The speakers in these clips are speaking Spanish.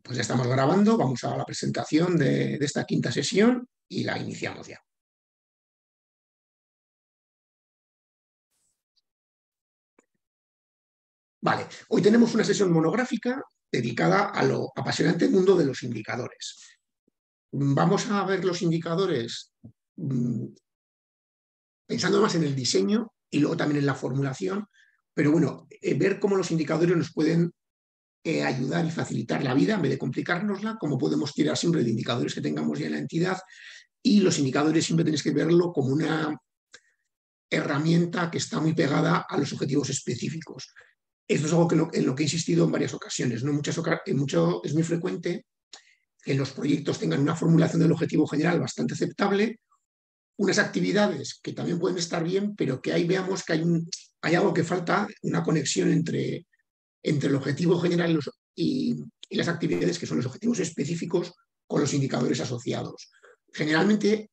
Pues ya estamos grabando, vamos a la presentación de esta quinta sesión y la iniciamos ya. Vale, hoy tenemos una sesión monográfica dedicada a lo apasionante mundo de los indicadores. Vamos a ver los indicadores pensando más en el diseño y luego también en la formulación, pero bueno, ver cómo los indicadores nos pueden ayudar y facilitar la vida en vez de complicárnosla, cómo podemos tirar siempre de indicadores que tengamos ya en la entidad, y los indicadores siempre tenéis que verlo como una herramienta que está muy pegada a los objetivos específicos. Esto es algo en lo que he insistido en varias ocasiones. ¿No? Es muy frecuente que los proyectos tengan una formulación del objetivo general bastante aceptable, unas actividades que también pueden estar bien, pero que ahí veamos que hay algo que falta, una conexión entre el objetivo general y las actividades que son los objetivos específicos con los indicadores asociados. Generalmente,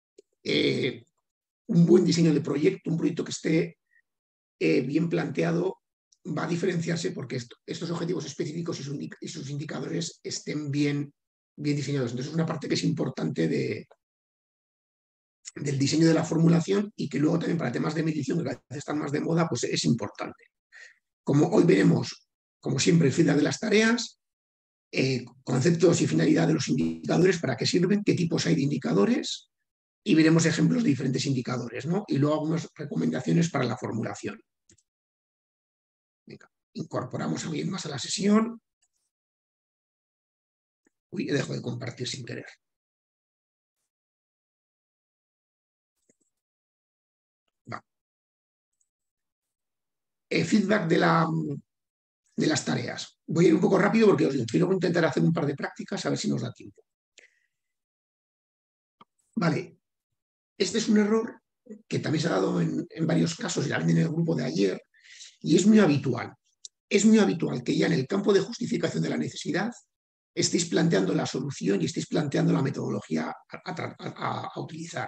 un buen diseño de proyecto, un proyecto que esté bien planteado, va a diferenciarse porque estos objetivos específicos y sus indicadores estén bien diseñados. Entonces, es una parte que es importante del diseño de la formulación y que luego también para temas de medición, que cada vez están más de moda, pues es importante. Como hoy veremos, como siempre, el feedback de las tareas, conceptos y finalidad de los indicadores, para qué sirven, qué tipos hay de indicadores, y veremos ejemplos de diferentes indicadores, ¿no? Y luego algunas recomendaciones para la formulación. Venga, incorporamos a alguien más a la sesión. Uy, dejo de compartir sin querer. Va. Feedback de las tareas. Voy a ir un poco rápido porque os digo, quiero intentar hacer un par de prácticas a ver si nos da tiempo. Vale, este es un error que también se ha dado en varios casos, y también en el grupo de ayer, y es muy habitual. Es muy habitual que ya en el campo de justificación de la necesidad estéis planteando la solución y estéis planteando la metodología a utilizar.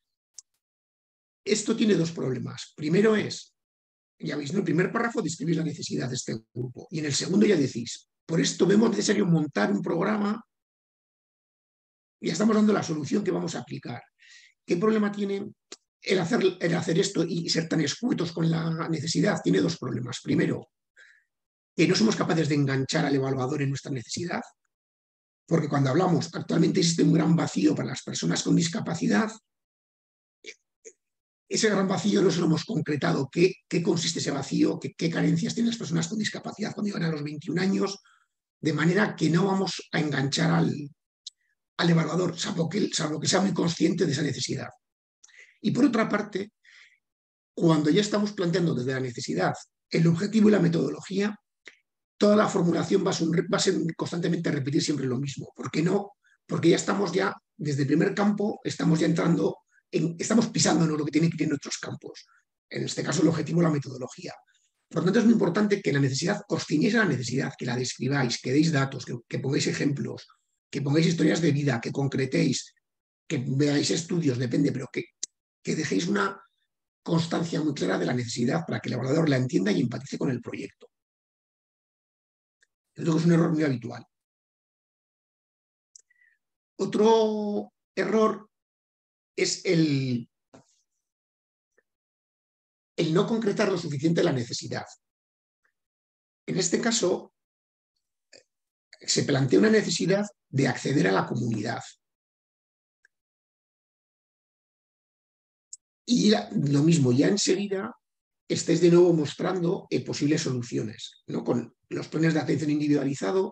Esto tiene dos problemas. Primero es, ya veis, en el primer párrafo describís la necesidad de este grupo y en el segundo ya decís, por esto vemos necesario montar un programa y ya estamos dando la solución que vamos a aplicar. ¿Qué problema tiene el hacer esto y ser tan escuetos con la necesidad? Tiene dos problemas. Primero, que no somos capaces de enganchar al evaluador en nuestra necesidad, porque cuando hablamos, actualmente existe un gran vacío para las personas con discapacidad. Ese gran vacío no se lo hemos concretado. ¿Qué consiste ese vacío? ¿Qué carencias tienen las personas con discapacidad cuando llegan a los 21 años? De manera que no vamos a enganchar al evaluador, salvo que sea muy consciente de esa necesidad. Y por otra parte, cuando ya estamos planteando desde la necesidad el objetivo y la metodología, toda la formulación va a ser constantemente repetir siempre lo mismo. ¿Por qué no? Porque ya estamos desde el primer campo, estamos ya entrando, estamos pisándonos lo que tiene que ir en otros campos. En este caso, el objetivo y la metodología. Por lo tanto, es muy importante que la necesidad, os ciñéis a la necesidad, que la describáis, que deis datos, que pongáis ejemplos, que pongáis historias de vida, que concretéis, que veáis estudios, depende, pero que dejéis una constancia muy clara de la necesidad para que el evaluador la entienda y empatice con el proyecto. Creo que es un error muy habitual. Otro error es el no concretar lo suficiente la necesidad. En este caso, se plantea una necesidad de acceder a la comunidad. Y lo mismo, ya enseguida estáis de nuevo mostrando posibles soluciones, ¿no? Con los planes de atención individualizado.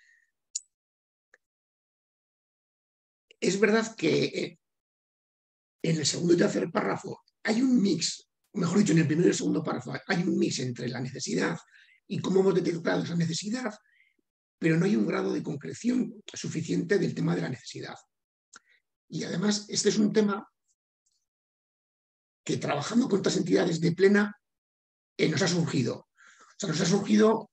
Es verdad que en el segundo y tercer párrafo hay un mix, mejor dicho, en el primero y el segundo párrafo hay un mix entre la necesidad y cómo hemos detectado esa necesidad, pero no hay un grado de concreción suficiente del tema de la necesidad. Y además, este es un tema que trabajando con otras entidades de plena nos ha surgido. O sea, nos ha surgido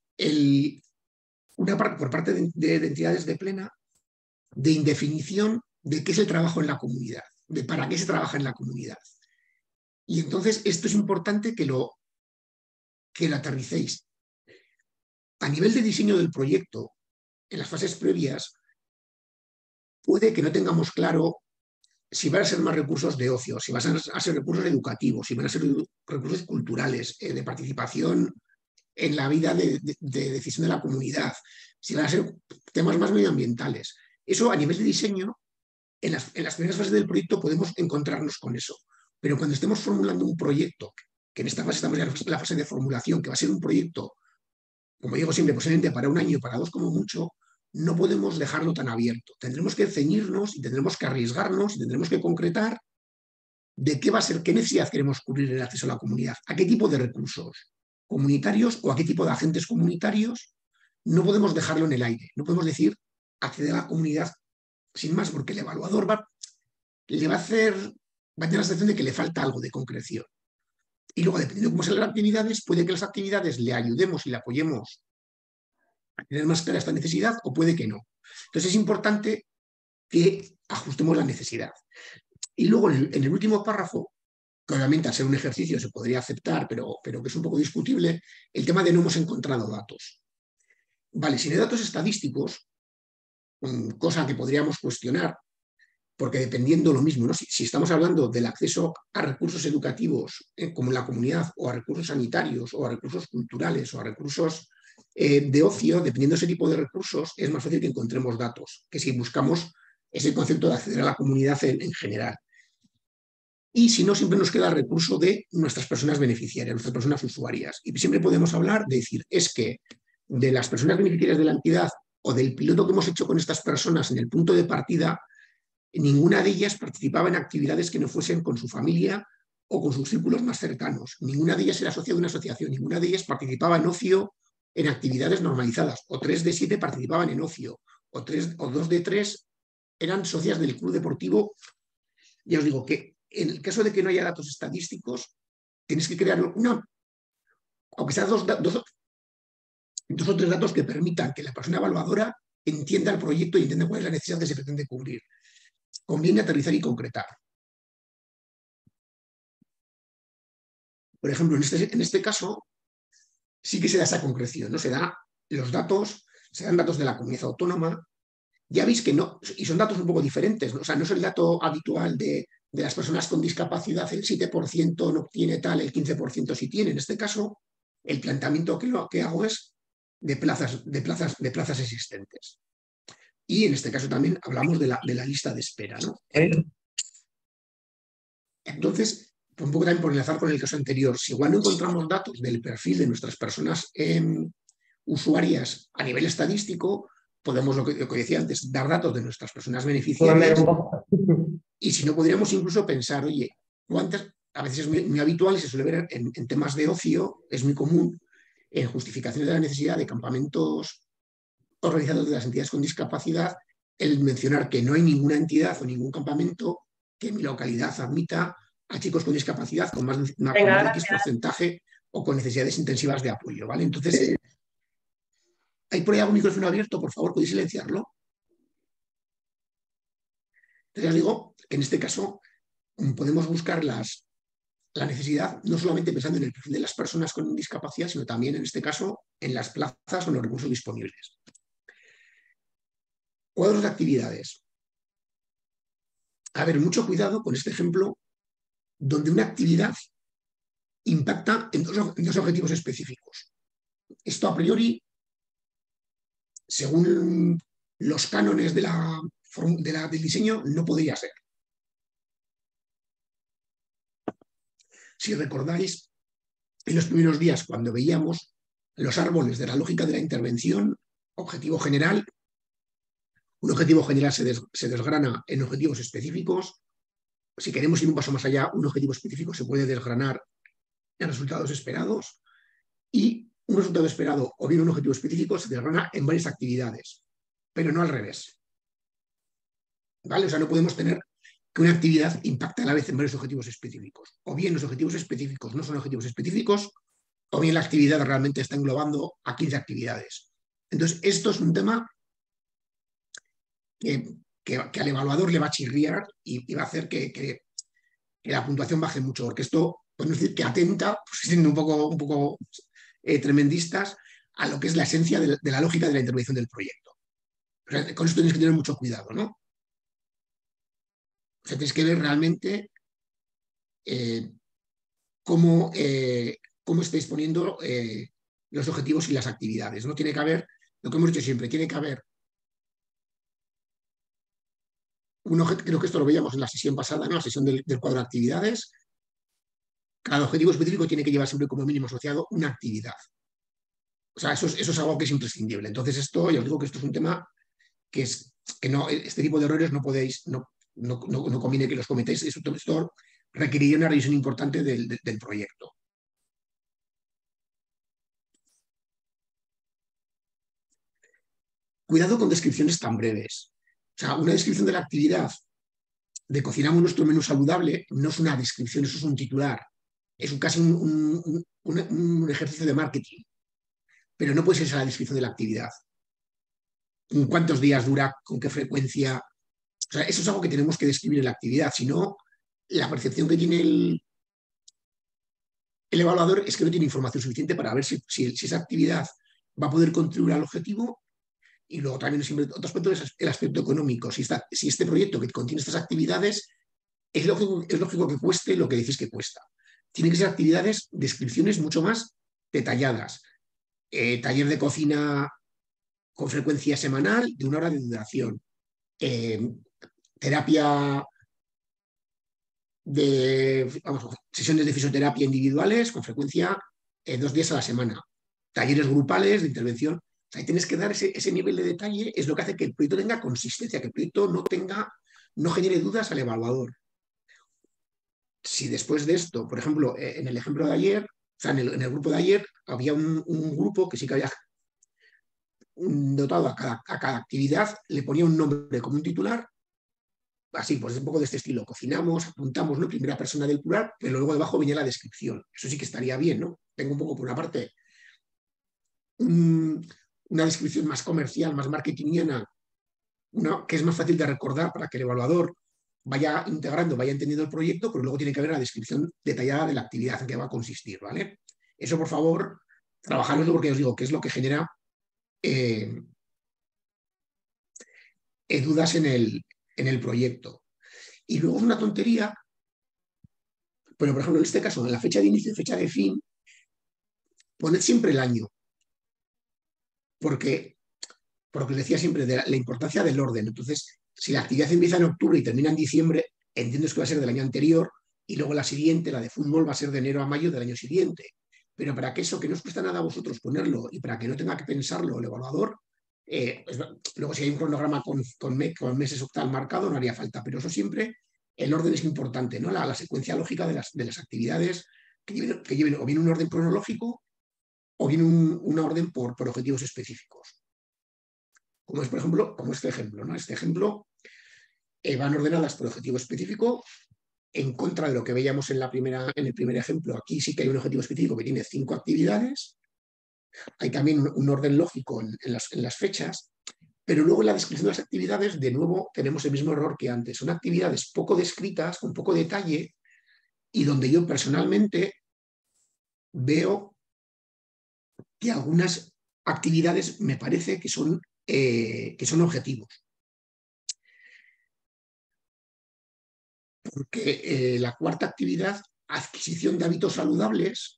por parte de entidades de plena de indefinición de qué es el trabajo en la comunidad, de para qué se trabaja en la comunidad. Y entonces esto es importante que lo aterricéis. A nivel de diseño del proyecto, en las fases previas, puede que no tengamos claro si van a ser más recursos de ocio, si van a ser recursos educativos, si van a ser recursos culturales, de participación en la vida de decisión de la comunidad, si van a ser temas más medioambientales. Eso a nivel de diseño, en las primeras fases del proyecto podemos encontrarnos con eso. Pero cuando estemos formulando un proyecto, que en esta fase estamos ya en la fase de formulación, que va a ser un proyecto, como digo siempre, posiblemente para un año, para dos como mucho, no podemos dejarlo tan abierto. Tendremos que ceñirnos y tendremos que arriesgarnos y tendremos que concretar de qué va a ser, qué necesidad queremos cubrir en el acceso a la comunidad, a qué tipo de recursos comunitarios o a qué tipo de agentes comunitarios. No podemos dejarlo en el aire, no podemos decir acceder a la comunidad sin más, porque el evaluador le va a hacer, va a tener la sensación de que le falta algo de concreción. Y luego, dependiendo de cómo sean las actividades, puede que las actividades le ayudemos y le apoyemos a tener más clara esta necesidad o puede que no. Entonces es importante que ajustemos la necesidad. Y luego en el último párrafo, que obviamente al ser un ejercicio se podría aceptar, pero que es un poco discutible, el tema de no hemos encontrado datos. Vale, si no hay datos estadísticos, cosa que podríamos cuestionar, porque dependiendo lo mismo, ¿no? Si estamos hablando del acceso a recursos educativos, como en la comunidad, o a recursos sanitarios, o a recursos culturales, o a recursos de ocio, dependiendo de ese tipo de recursos, es más fácil que encontremos datos, que si buscamos ese concepto de acceder a la comunidad en general. Y si no, siempre nos queda el recurso de nuestras personas beneficiarias, nuestras personas usuarias. Y siempre podemos hablar de decir, es que de las personas beneficiarias de la entidad o del piloto que hemos hecho con estas personas en el punto de partida, ninguna de ellas participaba en actividades que no fuesen con su familia o con sus círculos más cercanos. Ninguna de ellas era socia de una asociación, ninguna de ellas participaba en ocio en actividades normalizadas, o 3 de 7 participaban en ocio, o 2 de 3 eran socias del club deportivo. Ya os digo que en el caso de que no haya datos estadísticos, tienes que crear aunque sea dos o tres datos que permitan que la persona evaluadora entienda el proyecto y entienda cuál es la necesidad que se pretende cubrir. Conviene aterrizar y concretar. Por ejemplo, en este caso, sí que se da esa concreción, ¿no? Se dan datos de la comunidad autónoma. Ya veis que no, y son datos un poco diferentes, ¿no? O sea, no es el dato habitual de las personas con discapacidad, el 7% no tiene tal, el 15% sí tiene. En este caso, el planteamiento que hago es de plazas existentes. Y en este caso también hablamos de la lista de espera, ¿no? Entonces, un poco también por enlazar con el caso anterior, si igual no encontramos datos del perfil de nuestras personas usuarias a nivel estadístico, podemos, lo que decía antes, dar datos de nuestras personas beneficiarias. Y si no, podríamos incluso pensar, oye, a veces es muy habitual y se suele ver en temas de ocio, es muy común, en justificaciones de la necesidad de campamentos organizados de las entidades con discapacidad, el mencionar que no hay ninguna entidad o ningún campamento que en mi localidad admita a chicos con discapacidad con más de X porcentaje o con necesidades intensivas de apoyo, ¿vale? Entonces, ¿hay por ahí algún micrófono abierto? Por favor, ¿podéis silenciarlo? Entonces, os digo que en este caso podemos buscar la necesidad, no solamente pensando en el perfil de las personas con discapacidad, sino también, en este caso, en las plazas o en los recursos disponibles. Cuadros de actividades. A ver, mucho cuidado con este ejemplo donde una actividad impacta en dos objetivos específicos. Esto a priori, según los cánones del diseño, no podría ser. Si recordáis, en los primeros días, cuando veíamos los árboles de la lógica de la intervención, objetivo general, un objetivo general se desgrana en objetivos específicos. Si queremos ir un paso más allá, un objetivo específico se puede desgranar en resultados esperados y un resultado esperado o bien un objetivo específico se desgrana en varias actividades, pero no al revés. ¿Vale? O sea, no podemos tener que una actividad impacte a la vez en varios objetivos específicos. O bien los objetivos específicos no son objetivos específicos, o bien la actividad realmente está englobando a 15 actividades. Entonces, esto es un tema que al evaluador le va a chirriar y va a hacer que la puntuación baje mucho, porque esto podemos decir que atenta, pues, siendo un poco tremendistas, a lo que es la esencia de la lógica de la intervención del proyecto. O sea, con esto tienes que tener mucho cuidado, ¿no? O sea, tienes que ver realmente eh, cómo estáis poniendo los objetivos y las actividades. No tiene que haber, lo que hemos dicho siempre, tiene que haber creo que esto lo veíamos en la sesión pasada, ¿no? La sesión del cuadro de actividades. Cada objetivo específico tiene que llevar siempre como mínimo asociado una actividad. O sea, eso es algo que es imprescindible. Entonces, esto, yo os digo que esto es un tema que no, este tipo de errores no podéis, no conviene que los cometáis. Esto requeriría una revisión importante del proyecto. Cuidado con descripciones tan breves. O sea, una descripción de la actividad de cocinamos nuestro menú saludable no es una descripción, eso es un titular. Es casi un ejercicio de marketing, pero no puede ser esa la descripción de la actividad. ¿Cuántos días dura? ¿Con qué frecuencia? O sea, eso es algo que tenemos que describir en la actividad, si no, la percepción que tiene el evaluador es que no tiene información suficiente para ver si esa actividad va a poder contribuir al objetivo. Y luego también siempre otro aspecto es el aspecto económico. Si este proyecto que contiene estas actividades es lógico que cueste lo que decís que cuesta. Tienen que ser actividades, descripciones mucho más detalladas. Taller de cocina con frecuencia semanal de 1 hora de duración. Eh, terapia sesiones de fisioterapia individuales con frecuencia 2 días a la semana. Talleres grupales de intervención. O sea, ahí tienes que dar ese nivel de detalle, es lo que hace que el proyecto tenga consistencia, que el proyecto no genere dudas al evaluador. Si después de esto, por ejemplo, en el ejemplo de ayer, o sea, en el grupo de ayer, había un grupo que sí que había dotado a cada actividad, le ponía un nombre como un titular, así, pues un poco de este estilo. Cocinamos, apuntamos, ¿no? Primera persona del plural, pero luego debajo venía la descripción. Eso sí que estaría bien, ¿no? Tengo un poco, por una parte, una descripción más comercial, más marketingiana, que es más fácil de recordar para que el evaluador vaya integrando, vaya entendiendo el proyecto, pero luego tiene que haber una descripción detallada de la actividad en que va a consistir, ¿vale? Eso, por favor, trabajarlo porque os digo que es lo que genera eh, dudas en el proyecto. Y luego es una tontería, pero por ejemplo, en este caso, en la fecha de inicio y fecha de fin, poned siempre el año, porque, porque os decía siempre de la importancia del orden. Entonces, si la actividad empieza en octubre y termina en diciembre, entiendes que va a ser del año anterior y luego la siguiente, la de fútbol, va a ser de enero a mayo del año siguiente. Pero para que eso, que no os cuesta nada a vosotros ponerlo y para que no tenga que pensarlo el evaluador, luego si hay un cronograma con meses octal marcado, no haría falta, pero eso siempre, el orden es importante, ¿no? La secuencia lógica de las actividades que lleven o bien un orden cronológico o bien una orden por objetivos específicos. Como es, por ejemplo, como este ejemplo, ¿no? Este ejemplo van ordenadas por objetivo específico en contra de lo que veíamos en el primer ejemplo. Aquí sí que hay un objetivo específico que tiene 5 actividades. Hay también un orden lógico en las fechas, pero luego en la descripción de las actividades, de nuevo, tenemos el mismo error que antes. Son actividades poco descritas, con poco detalle, y donde yo personalmente veo que algunas actividades me parece que son objetivos. Porque la cuarta actividad, adquisición de hábitos saludables,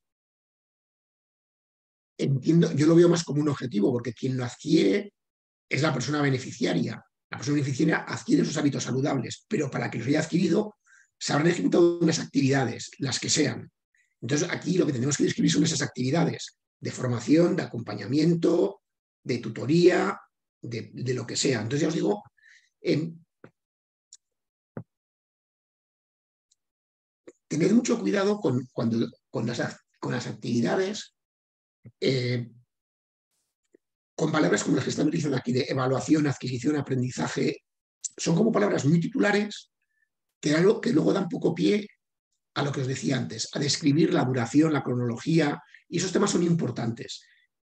entiendo, yo lo veo más como un objetivo, porque quien lo adquiere es la persona beneficiaria. La persona beneficiaria adquiere esos hábitos saludables, pero para que los haya adquirido, se habrán ejecutado unas actividades, las que sean. Entonces, aquí lo que tenemos que describir son esas actividades de formación, de acompañamiento, de tutoría, de lo que sea. Entonces, ya os digo, eh, tened mucho cuidado con las actividades, eh, con palabras como las que están utilizando aquí de evaluación, adquisición, aprendizaje. Son como palabras muy titulares que luego dan poco pie a lo que os decía antes, a describir la duración, la cronología, y esos temas son importantes.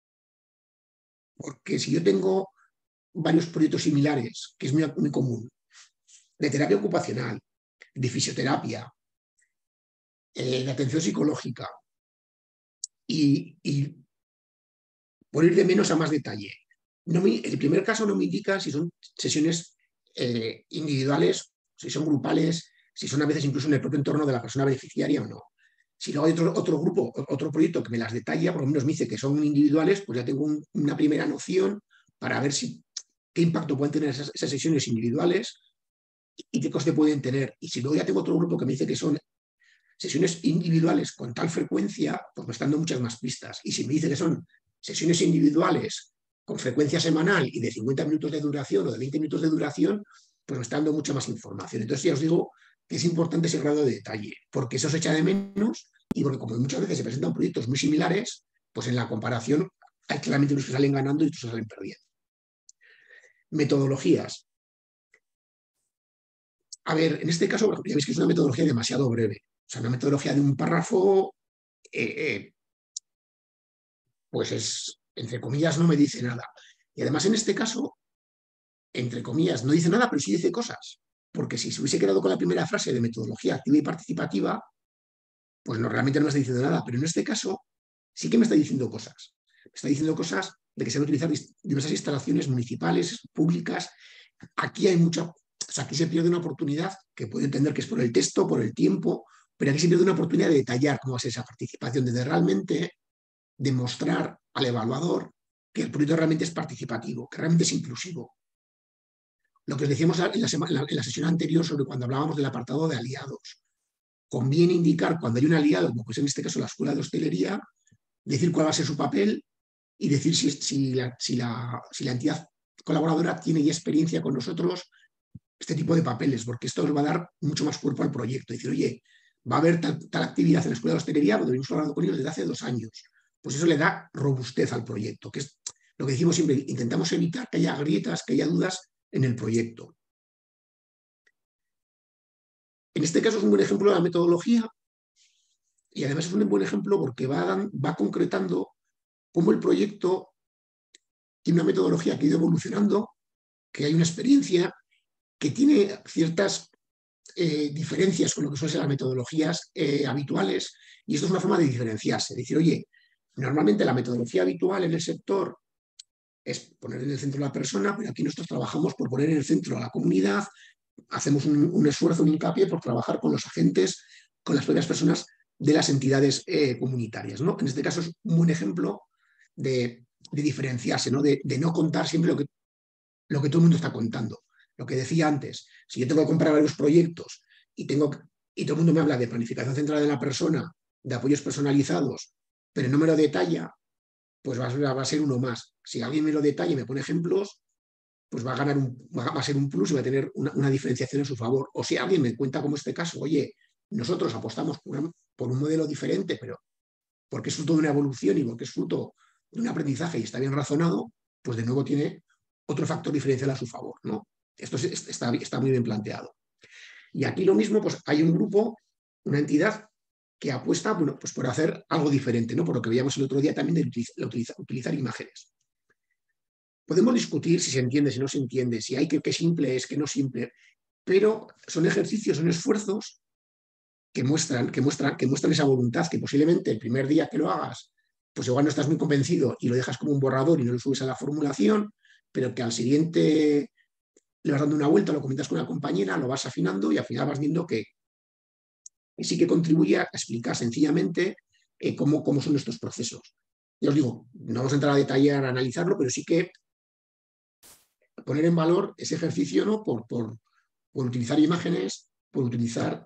Porque si yo tengo varios proyectos similares, que es muy común, de terapia ocupacional, de fisioterapia, de atención psicológica, y por ir de menos a más detalle, el primer caso no me indica si son sesiones individuales, si son grupales, si son a veces incluso en el propio entorno de la persona beneficiaria o no. Si luego hay otro grupo, otro proyecto que me las detalla, por lo menos me dice que son individuales, pues ya tengo una primera noción para ver qué impacto pueden tener esas sesiones individuales y qué coste pueden tener. Y si luego ya tengo otro grupo que me dice que son sesiones individuales con tal frecuencia, pues me están dando muchas más pistas. Y si me dice que son sesiones individuales con frecuencia semanal y de 50 minutos de duración o de 20 minutos de duración, pues me está dando mucha más información. Entonces ya os digo que es importante ese grado de detalle, porque eso se echa de menos y porque como muchas veces se presentan proyectos muy similares, pues en la comparación hay claramente unos que salen ganando y otros que salen perdiendo. Metodologías. A ver, en este caso, por ejemplo, ya veis que es una metodología demasiado breve. O sea, una metodología de un párrafo, pues es, entre comillas, no me dice nada. Y además, en este caso, entre comillas, no dice nada, pero sí dice cosas. Porque si se hubiese quedado con la primera frase de metodología activa y participativa, pues no, realmente no me está diciendo nada. Pero en este caso, sí que me está diciendo cosas. Me está diciendo cosas de que se van a utilizar diversas instalaciones municipales, públicas. Aquí hay mucha, o sea, aquí se pierde una oportunidad que puedo entender que es por el texto, por el tiempo, pero aquí se pierde una oportunidad de detallar cómo va a ser esa participación, de realmente demostrar al evaluador que el proyecto realmente es participativo, que realmente es inclusivo. Lo que os decíamos en la sesión anterior sobre cuando hablábamos del apartado de aliados. Conviene indicar cuando hay un aliado, como pues en este caso la Escuela de Hostelería, decir cuál va a ser su papel y decir si la entidad colaboradora tiene ya experiencia con nosotros este tipo de papeles, porque esto os va a dar mucho más cuerpo al proyecto. Decir, oye, va a haber tal actividad en la Escuela de Hostelería, porque venimos hablando con ellos desde hace 2 años. Pues eso le da robustez al proyecto, que es lo que decimos siempre, intentamos evitar que haya grietas, que haya dudas en el proyecto. En este caso es un buen ejemplo de la metodología y además es un buen ejemplo porque va concretando cómo el proyecto tiene una metodología que ha ido evolucionando, que hay una experiencia, que tiene ciertas diferencias con lo que suelen ser las metodologías habituales y esto es una forma de diferenciarse, decir, oye, normalmente la metodología habitual en el sector es poner en el centro a la persona, pero aquí nosotros trabajamos por poner en el centro a la comunidad, hacemos un esfuerzo, un hincapié por trabajar con los agentes, con las propias personas de las entidades comunitarias. ¿No? En este caso es un buen ejemplo de diferenciarse, ¿no? De no contar siempre lo que todo el mundo está contando. Lo que decía antes, si yo tengo que comprar varios proyectos y todo el mundo me habla de planificación centrada en la persona, de apoyos personalizados, pero no me lo detalla, pues va a ser uno más. Si alguien me lo detalla y me pone ejemplos, pues va a ser un plus y va a tener una diferenciación en su favor. O si alguien me cuenta como este caso, oye, nosotros apostamos por un modelo diferente, pero porque es fruto de una evolución y porque es fruto de un aprendizaje y está bien razonado, pues de nuevo tiene otro factor diferencial a su favor, ¿no? Esto está muy bien planteado. Y aquí lo mismo, pues hay un grupo, una entidad que apuesta, bueno, pues por hacer algo diferente, ¿no? Por lo que veíamos el otro día también de utilizar imágenes. Podemos discutir si se entiende, si no se entiende, si hay que simple es, que no simple, pero son ejercicios, son esfuerzos que muestran esa voluntad, que posiblemente el primer día que lo hagas, pues igual no estás muy convencido y lo dejas como un borrador y no lo subes a la formulación, pero que al siguiente le vas dando una vuelta, lo comentas con una compañera, lo vas afinando y al final vas viendo que sí que contribuye a explicar sencillamente cómo son estos procesos. Ya os digo, no vamos a entrar a detallar, a analizarlo, pero sí que poner en valor ese ejercicio, ¿no? Por utilizar imágenes, por utilizar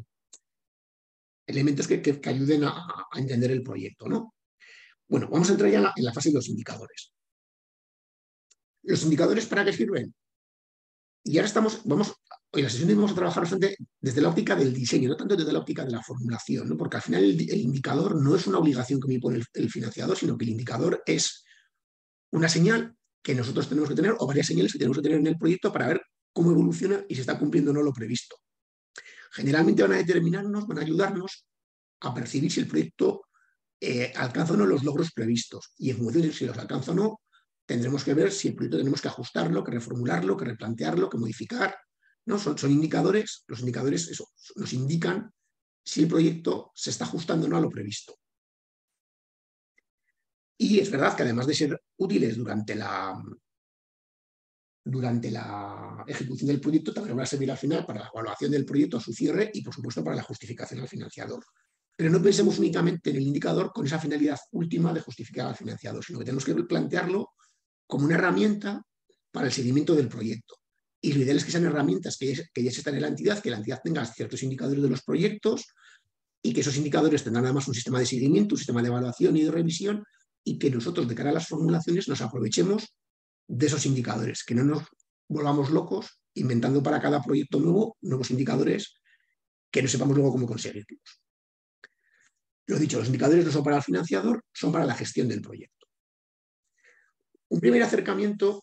elementos que ayuden a entender el proyecto, ¿no? Bueno, vamos a entrar ya en la fase de los indicadores. ¿Los indicadores para qué sirven? Y ahora en la sesión vamos a trabajar bastante desde la óptica del diseño, no tanto desde la óptica de la formulación, ¿no? Porque al final el indicador no es una obligación que me impone el financiador, sino que el indicador es una señal que nosotros tenemos que tener o varias señales que tenemos que tener en el proyecto para ver cómo evoluciona y si está cumpliendo o no lo previsto. Generalmente van a determinarnos, van a ayudarnos a percibir si el proyecto alcanza o no los logros previstos. Y en función de si los alcanza o no, tendremos que ver si el proyecto tenemos que ajustarlo, que reformularlo, que replantearlo, que modificar. ¿No? Son indicadores, los indicadores eso, nos indican si el proyecto se está ajustando o no a lo previsto. Y es verdad que además de ser útiles durante la durante la ejecución del proyecto también va a servir al final para la evaluación del proyecto a su cierre y, por supuesto, para la justificación al financiador. Pero no pensemos únicamente en el indicador con esa finalidad última de justificar al financiador, sino que tenemos que plantearlo como una herramienta para el seguimiento del proyecto. Y lo ideal es que sean herramientas que ya están en que la entidad tenga ciertos indicadores de los proyectos y que esos indicadores tengan además un sistema de seguimiento, un sistema de evaluación y de revisión, y que nosotros, de cara a las formulaciones, nos aprovechemos de esos indicadores, que no nos volvamos locos inventando para cada proyecto nuevo nuevos indicadores que no sepamos luego cómo conseguirlos. Lo dicho, los indicadores no son para el financiador, son para la gestión del proyecto. Un primer acercamiento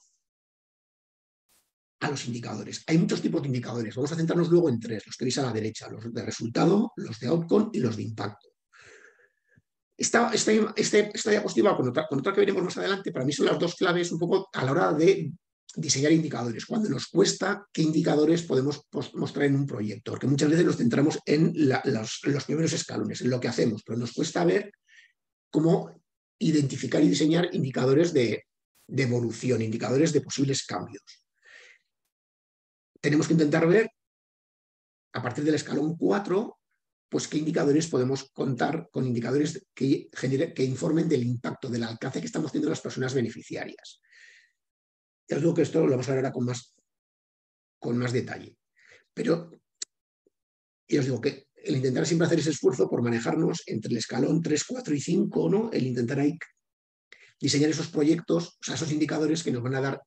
a los indicadores. Hay muchos tipos de indicadores. Vamos a centrarnos luego en tres, los que veis a la derecha, los de resultado, los de outcome y los de impacto. Esta diapositiva, con otra que veremos más adelante, para mí son las dos claves un poco a la hora de diseñar indicadores, cuando nos cuesta qué indicadores podemos mostrar en un proyecto, porque muchas veces nos centramos en los primeros escalones, en lo que hacemos, pero nos cuesta ver cómo identificar y diseñar indicadores de evolución, indicadores de posibles cambios. Tenemos que intentar ver, a partir del escalón 4, pues qué indicadores podemos contar con indicadores que informen del impacto, del alcance que estamos teniendo las personas beneficiarias. Ya os digo que esto lo vamos a ver ahora con más detalle. Pero ya os digo que el intentar siempre hacer ese esfuerzo por manejarnos entre el escalón 3, 4 y 5, ¿no? El intentar ahí diseñar esos proyectos, o sea, esos indicadores que nos van a dar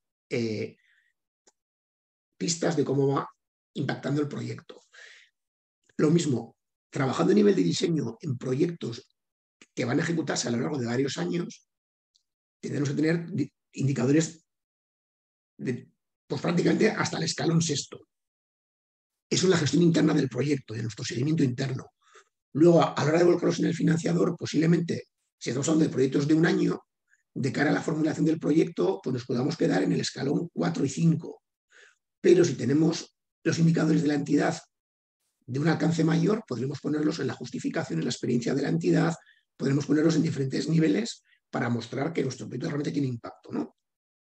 pistas de cómo va impactando el proyecto. Lo mismo, trabajando a nivel de diseño en proyectos que van a ejecutarse a lo largo de varios años, tenemos que tener indicadores pues prácticamente hasta el escalón 6. Eso es la gestión interna del proyecto, de nuestro seguimiento interno. Luego, a la hora de volcarlos en el financiador, posiblemente, si estamos hablando de proyectos de un año, de cara a la formulación del proyecto, pues nos podamos quedar en el escalón 4 y 5. Pero si tenemos los indicadores de la entidad de un alcance mayor, podremos ponerlos en la justificación, en la experiencia de la entidad, podremos ponerlos en diferentes niveles para mostrar que nuestro proyecto realmente tiene impacto, ¿no?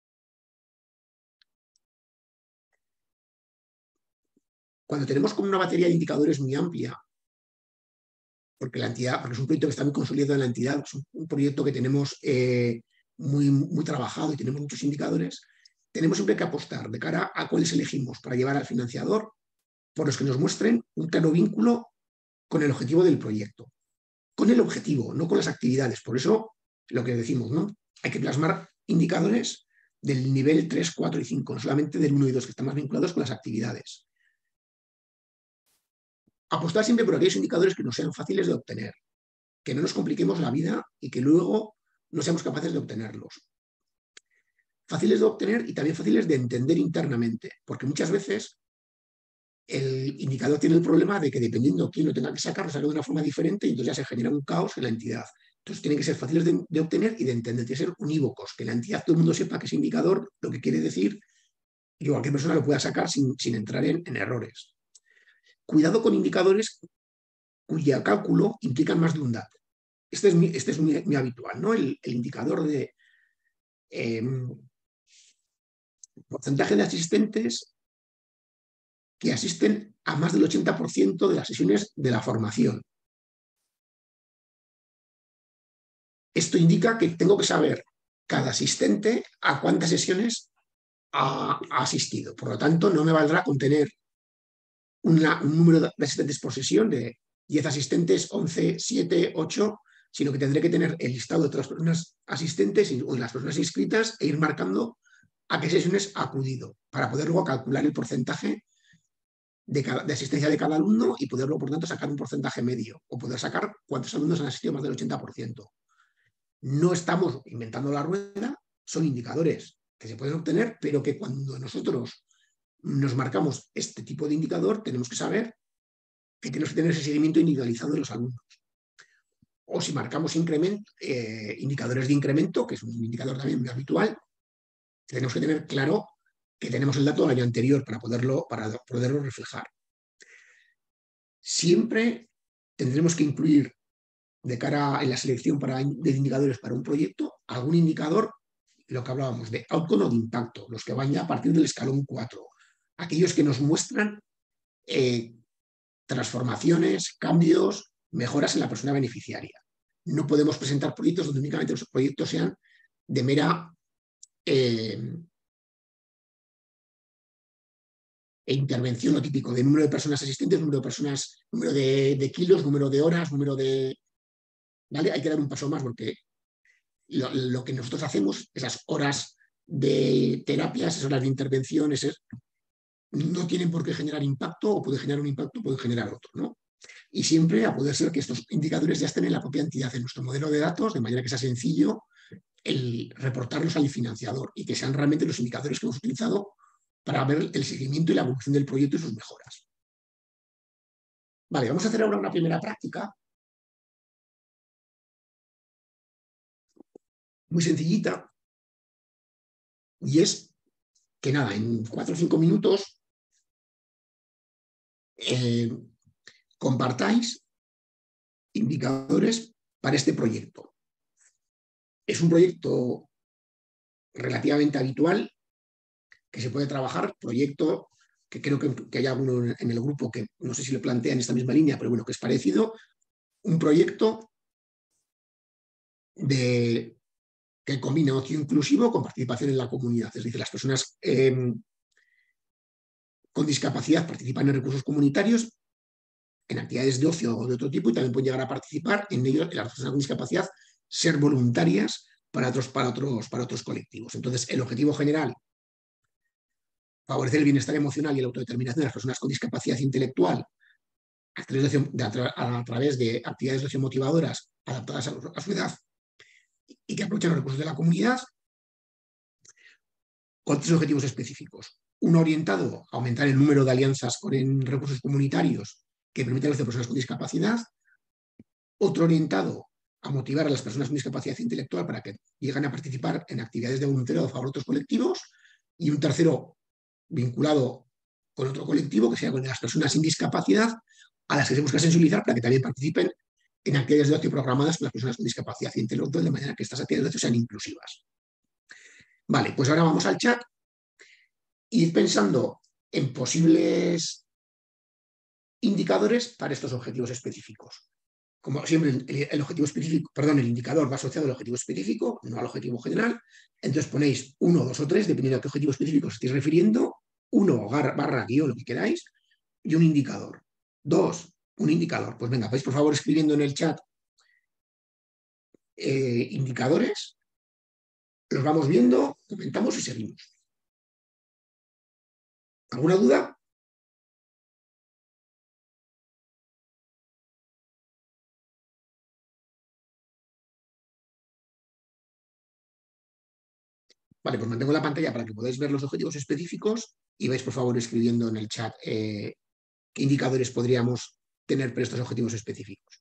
Cuando tenemos como una batería de indicadores muy amplia, porque es un proyecto que está muy consolidado en la entidad, es un proyecto que tenemos muy trabajado y tenemos muchos indicadores, tenemos siempre que apostar de cara a cuáles elegimos para llevar al financiador, por los que nos muestren un claro vínculo con el objetivo del proyecto. Con el objetivo, no con las actividades. Por eso, lo que decimos, ¿no? Hay que plasmar indicadores del nivel 3, 4 y 5, no solamente del 1 y 2, que están más vinculados con las actividades. Apostar siempre por aquellos indicadores que nos sean fáciles de obtener, que no nos compliquemos la vida y que luego no seamos capaces de obtenerlos. Fáciles de obtener y también fáciles de entender internamente, porque muchas veces el indicador tiene el problema de que dependiendo quién lo tenga que sacar, lo saca de una forma diferente y entonces ya se genera un caos en la entidad. Entonces tienen que ser fáciles de obtener y de entender, tienen que ser unívocos, que la entidad, todo el mundo sepa que ese indicador lo que quiere decir y que cualquier persona lo pueda sacar sin entrar en errores. Cuidado con indicadores cuyo cálculo implican más de un dato. Este es muy habitual, ¿no? El indicador de porcentaje de asistentes que asisten a más del 80% de las sesiones de la formación. Esto indica que tengo que saber cada asistente a cuántas sesiones ha asistido. Por lo tanto, no me valdrá con tener un número de asistentes por sesión de 10 asistentes, 11, 7, 8, sino que tendré que tener el listado de todas las personas asistentes o de las personas inscritas e ir marcando a qué sesiones ha acudido para poder luego calcular el porcentaje de asistencia de cada alumno y poder luego, por tanto, sacar un porcentaje medio o poder sacar cuántos alumnos han asistido más del 80%. No estamos inventando la rueda, son indicadores que se pueden obtener, pero que cuando nosotros nos marcamos este tipo de indicador, tenemos que saber que tenemos que tener ese seguimiento individualizado de los alumnos. O si marcamos indicadores de incremento, que es un indicador también muy habitual, tenemos que tener claro que tenemos el dato del año anterior para poderlo reflejar. Siempre tendremos que incluir de cara en la selección de indicadores para un proyecto algún indicador lo que hablábamos de outcome o de impacto, los que van ya a partir del escalón 4, aquellos que nos muestran transformaciones, cambios, mejoras en la persona beneficiaria. No podemos presentar proyectos donde únicamente los proyectos sean de mera intervención, lo típico, de número de personas asistentes, número de personas, número de kilos, número de horas, número de... ¿Vale? Hay que dar un paso más porque lo que nosotros hacemos, esas horas de terapias, esas horas de intervención, no tienen por qué generar impacto, o puede generar un impacto, puede generar otro, ¿no? Y siempre a poder ser que estos indicadores ya estén en la propia entidad, en nuestro modelo de datos, de manera que sea sencillo el reportarlos al financiador y que sean realmente los indicadores que hemos utilizado para ver el seguimiento y la evolución del proyecto y sus mejoras. Vale, vamos a hacer ahora una primera práctica muy sencillita, y es que nada, en 4 o 5 minutos compartáis indicadores para este proyecto. Es un proyecto relativamente habitual que se puede trabajar, proyecto que creo que hay alguno en el grupo que no sé si lo plantea en esta misma línea, pero bueno, que es parecido, un proyecto que combina ocio inclusivo con participación en la comunidad. Es decir, las personas con discapacidad participan en recursos comunitarios, en actividades de ocio o de otro tipo, y también pueden llegar a participar en ello, en las personas con discapacidad, ser voluntarias para otros colectivos. Entonces, el objetivo general, favorecer el bienestar emocional y la autodeterminación de las personas con discapacidad intelectual a través de actividades sociomotivadoras adaptadas a su edad y que aprovechan los recursos de la comunidad, con 3 objetivos específicos. Uno orientado a aumentar el número de alianzas con recursos comunitarios que permitan a las personas con discapacidad. Otro orientado a motivar a las personas con discapacidad intelectual para que lleguen a participar en actividades de voluntariado a favor de otros colectivos. Y un tercero vinculado con otro colectivo, que sea con las personas sin discapacidad, a las que se busca sensibilizar para que también participen en actividades de ocio programadas con las personas con discapacidad intelectual, de manera que estas actividades de ocio sean inclusivas. Vale, pues ahora vamos al chat y ir pensando en posibles indicadores para estos objetivos específicos. Como siempre, el objetivo específico, perdón, el indicador va asociado al objetivo específico, no al objetivo general. Entonces ponéis 1, 2 o 3, dependiendo a qué objetivo específico os estéis refiriendo, 1 barra guión, lo que queráis, y un indicador. 2, un indicador. Pues venga, vais por favor escribiendo en el chat indicadores, los vamos viendo, comentamos y seguimos. ¿Alguna duda? Vale, pues mantengo la pantalla para que podáis ver los objetivos específicos y vais por favor escribiendo en el chat qué indicadores podríamos tener para estos objetivos específicos.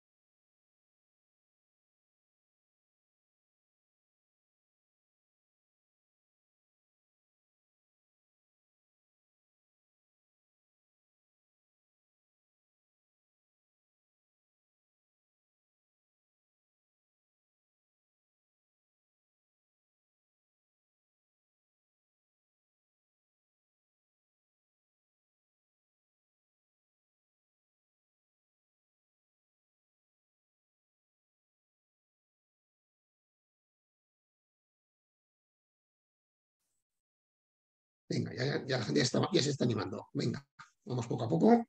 Venga, ya la gente ya se está animando. Venga, vamos poco a poco.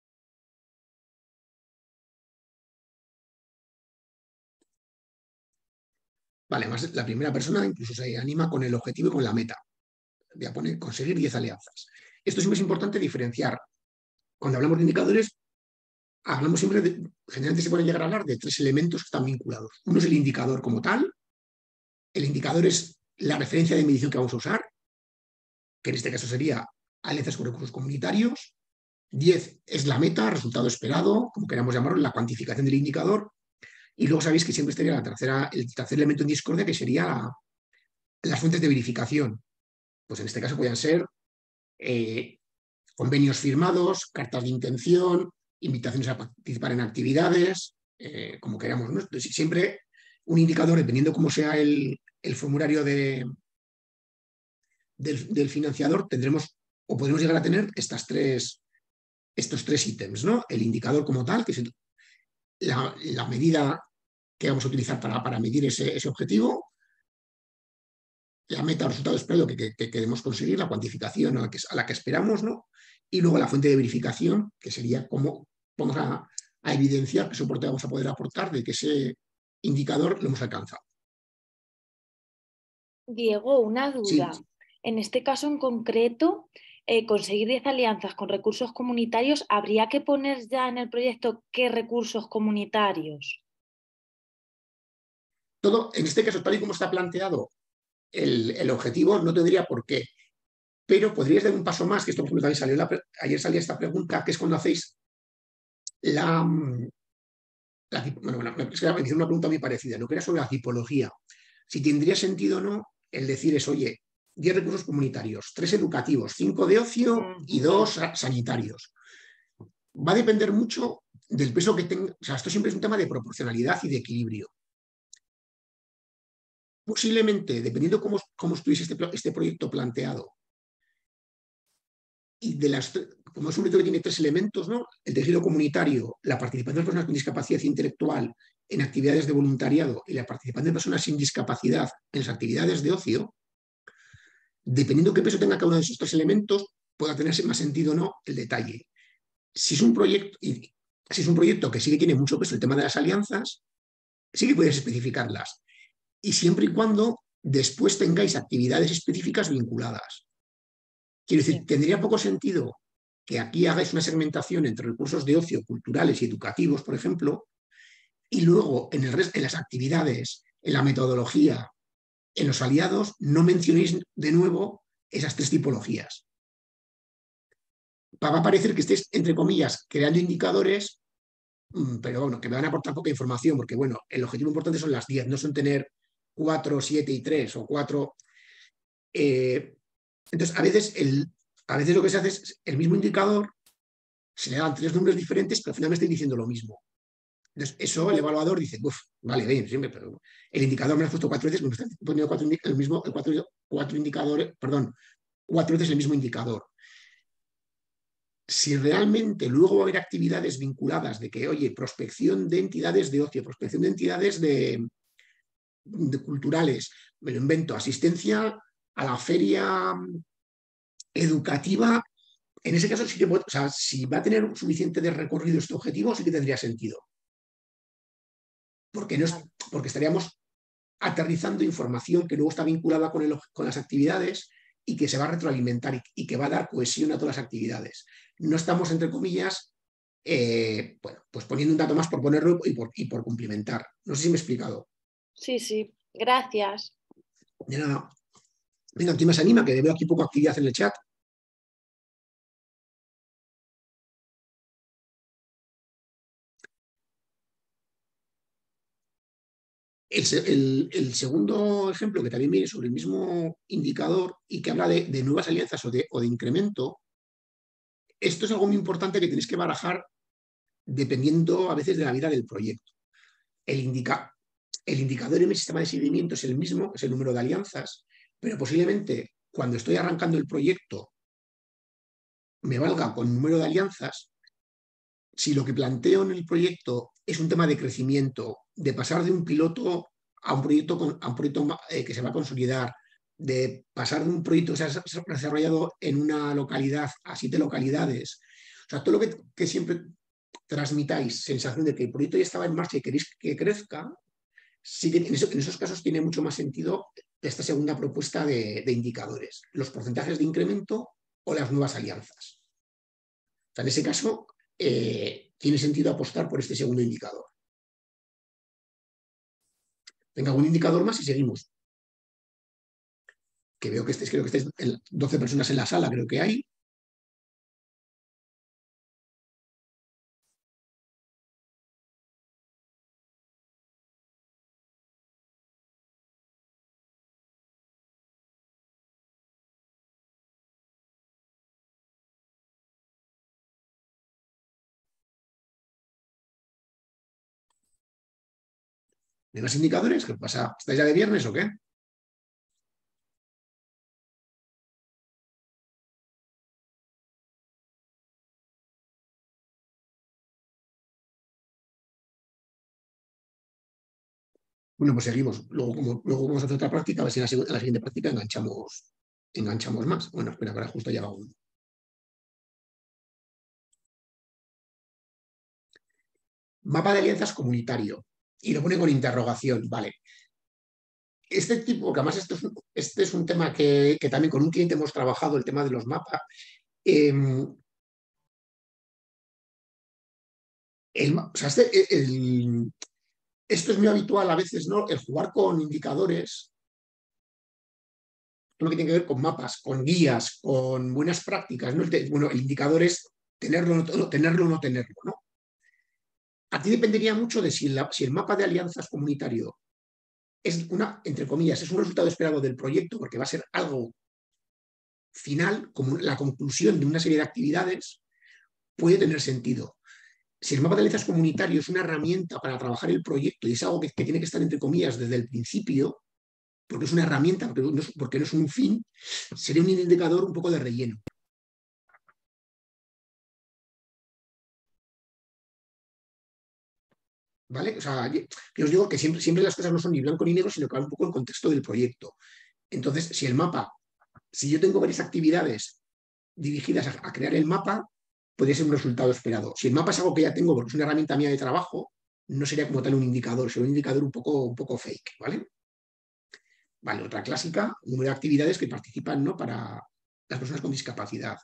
Vale, más la primera persona incluso se anima con el objetivo y con la meta. Voy a poner conseguir 10 alianzas. Esto siempre es importante diferenciar. Cuando hablamos de indicadores, hablamos siempre generalmente se puede llegar a hablar de 3 elementos que están vinculados. Uno es el indicador como tal. El indicador es la referencia de medición que vamos a usar, que en este caso sería alianzas con recursos comunitarios. 10 es la meta, resultado esperado, como queramos llamarlo, la cuantificación del indicador. Y luego sabéis que siempre estaría el tercer elemento en discordia, que sería las fuentes de verificación. Pues en este caso pueden ser convenios firmados, cartas de intención, invitaciones a participar en actividades, como queramos, ¿no? Entonces, siempre un indicador, dependiendo cómo sea el el formulario del financiador, tendremos o podemos llegar a tener estos tres ítems, ¿no? El indicador como tal, que es la medida que vamos a utilizar para medir ese objetivo, la meta o resultado esperado que queremos conseguir, la cuantificación a la que esperamos, ¿no? Y luego la fuente de verificación, que sería cómo vamos a evidenciar qué soporte vamos a poder aportar de que ese indicador lo hemos alcanzado. Diego, una Sí, duda. En este caso en concreto, conseguir 10 alianzas con recursos comunitarios, ¿habría que poner ya en el proyecto qué recursos comunitarios? todo, en este caso, tal y como está planteado el objetivo, no tendría por qué. Pero podríais dar un paso más, que esto, por ejemplo, también ayer salía esta pregunta, que es cuando hacéis la, bueno, es que me hicieron una pregunta muy parecida, ¿no? Que era sobre la tipología. Si tendría sentido o no el decir es, oye, 10 recursos comunitarios, 3 educativos, 5 de ocio y Ujú. 2 sanitarios. Va a depender mucho del peso que tenga. O sea, esto siempre es un tema de proporcionalidad y de equilibrio. Posiblemente, dependiendo cómo estuviese este proyecto planteado, y como es un proyecto que tiene tres elementos, ¿no? El tejido comunitario, la participación de personas con discapacidad intelectual en actividades de voluntariado y la participación de personas sin discapacidad en las actividades de ocio, dependiendo qué peso tenga cada uno de esos tres elementos, pueda tenerse más sentido o no el detalle. Si es un proyecto, si es un proyecto que sí que tiene mucho peso el tema de las alianzas, sí que puedes especificarlas. Y siempre y cuando después tengáis actividades específicas vinculadas. Quiero decir, Sí. tendría poco sentido que aquí hagáis una segmentación entre recursos de ocio culturales y educativos, por ejemplo, y luego en las actividades, en la metodología, en los aliados, no mencionéis de nuevo esas tres tipologías. Va a parecer que estéis, entre comillas, creando indicadores, pero bueno, que me van a aportar poca información, porque bueno, el objetivo importante son las 10, no son tener 4, 7 y 3 o 4. Entonces, a veces lo que se hace es el mismo indicador, se le dan tres números diferentes, pero al final me estoy diciendo lo mismo. Entonces, eso el evaluador dice, uff, vale, bien, siempre, pero el indicador me lo has puesto cuatro veces, me está poniendo cuatro indicadores, perdón, cuatro veces el mismo indicador. Si realmente luego va a haber actividades vinculadas de que, oye, prospección de entidades de ocio, prospección de entidades de culturales, me lo invento, asistencia a la feria educativa, en ese caso sí que, o sea, si va a tener suficiente de recorrido este objetivo, sí que tendría sentido. Porque, no es, Vale. porque estaríamos aterrizando información que luego está vinculada con las actividades y que se va a retroalimentar y que va a dar cohesión a todas las actividades. No estamos, entre comillas, bueno, pues poniendo un dato más por ponerlo y por cumplimentar. No sé si me he explicado. Sí, sí, gracias. De nada. Venga, ¿quién más anima? Que veo aquí poca actividad en el chat. El segundo ejemplo, que también viene sobre el mismo indicador y que habla de nuevas alianzas o de incremento, esto es algo muy importante que tenéis que barajar dependiendo a veces de la vida del proyecto. El, indica, el indicador en mi sistema de seguimiento es el mismo, es el número de alianzas, pero posiblemente cuando estoy arrancando el proyecto me valga con número de alianzas. Si lo que planteo en el proyecto es un tema de crecimiento, de pasar de un piloto a un proyecto que se va a consolidar, de pasar de un proyecto que se ha desarrollado en una localidad a 7 localidades, o sea, todo lo que siempre transmitáis sensación de que el proyecto ya estaba en marcha y queréis que crezca, sí que en esos casos tiene mucho más sentido esta segunda propuesta de indicadores, los porcentajes de incremento o las nuevas alianzas. O sea, en ese caso, tiene sentido apostar por este segundo indicador. Venga, algún indicador más y seguimos. Que veo que creo que estáis 12 personas en la sala, creo que hay. ¿De más indicadores? ¿Qué pasa? ¿Estáis ya de viernes o qué? Bueno, pues seguimos. Luego vamos a hacer otra práctica, a ver si en la siguiente práctica enganchamos más. Bueno, espera, ahora justo llega uno. Mapa de alianzas comunitario. Y lo pone con interrogación, vale. Este tipo, que además este es un tema que también con un cliente hemos trabajado, el tema de los mapas. O sea, esto es muy habitual a veces, ¿no? El jugar con indicadores, todo lo que tiene que ver con mapas, con guías, con buenas prácticas, ¿no? Bueno, el indicador es tenerlo o no tenerlo, ¿no? Aquí dependería mucho de si el mapa de alianzas comunitario es entre comillas, es un resultado esperado del proyecto, porque va a ser algo final, como la conclusión de una serie de actividades, puede tener sentido. Si el mapa de alianzas comunitario es una herramienta para trabajar el proyecto y es algo que tiene que estar entre comillas desde el principio, porque es una herramienta, porque no es un fin, sería un indicador un poco de relleno. ¿Vale? O sea, yo os digo que siempre las cosas no son ni blanco ni negro, sino que va un poco el contexto del proyecto. Entonces, si yo tengo varias actividades dirigidas a crear el mapa, podría ser un resultado esperado. Si el mapa es algo que ya tengo porque es una herramienta mía de trabajo, no sería como tal un indicador, sería un indicador un poco fake, ¿vale? Vale, otra clásica, número de actividades que participan, ¿no? Para las personas con discapacidad.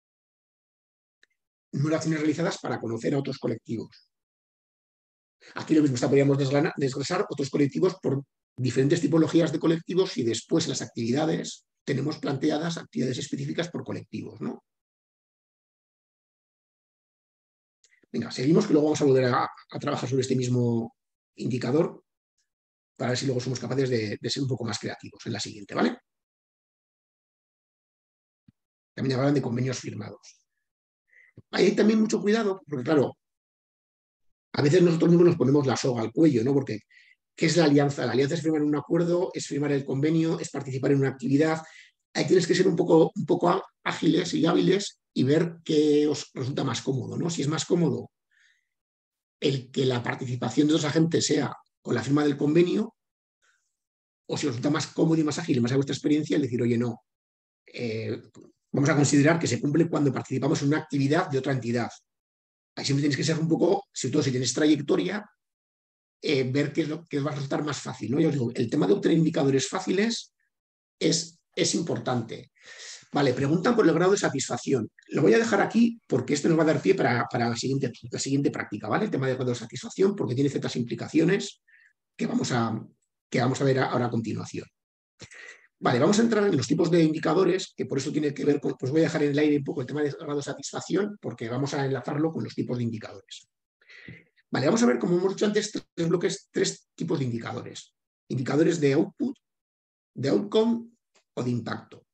Número de acciones realizadas para conocer a otros colectivos. Aquí lo mismo, podríamos desglosar otros colectivos por diferentes tipologías de colectivos y después en las actividades tenemos planteadas actividades específicas por colectivos, ¿no? Venga, seguimos que luego vamos a volver a trabajar sobre este mismo indicador para ver si luego somos capaces de ser un poco más creativos en la siguiente, ¿vale? También hablan de convenios firmados. Hay también mucho cuidado, porque claro, a veces nosotros mismos nos ponemos la soga al cuello, ¿no? Porque, ¿qué es la alianza? La alianza es firmar un acuerdo, es firmar el convenio, es participar en una actividad. Ahí tienes que ser un poco ágiles y hábiles y ver qué os resulta más cómodo, ¿no? Si es más cómodo el que la participación de los agentes sea con la firma del convenio, o si os resulta más cómodo y más ágil y más a vuestra experiencia, el decir, oye, no, vamos a considerar que se cumple cuando participamos en una actividad de otra entidad. Ahí siempre tienes que ser un poco, sobre todo si tienes trayectoria, ver qué es lo que os va a resultar más fácil, ¿no? Yo os digo, el tema de obtener indicadores fáciles es importante. Vale, preguntan por el grado de satisfacción. Lo voy a dejar aquí porque esto nos va a dar pie para la siguiente práctica, ¿vale? El tema del grado de satisfacción, porque tiene ciertas implicaciones que vamos a ver ahora a continuación. Vale, vamos a entrar en los tipos de indicadores, que por eso tiene que ver con, pues voy a dejar en el aire un poco el tema del grado de satisfacción, porque vamos a enlazarlo con los tipos de indicadores. Vale, vamos a ver, como hemos dicho antes, tres tipos de indicadores. Indicadores de output, de outcome o de impacto.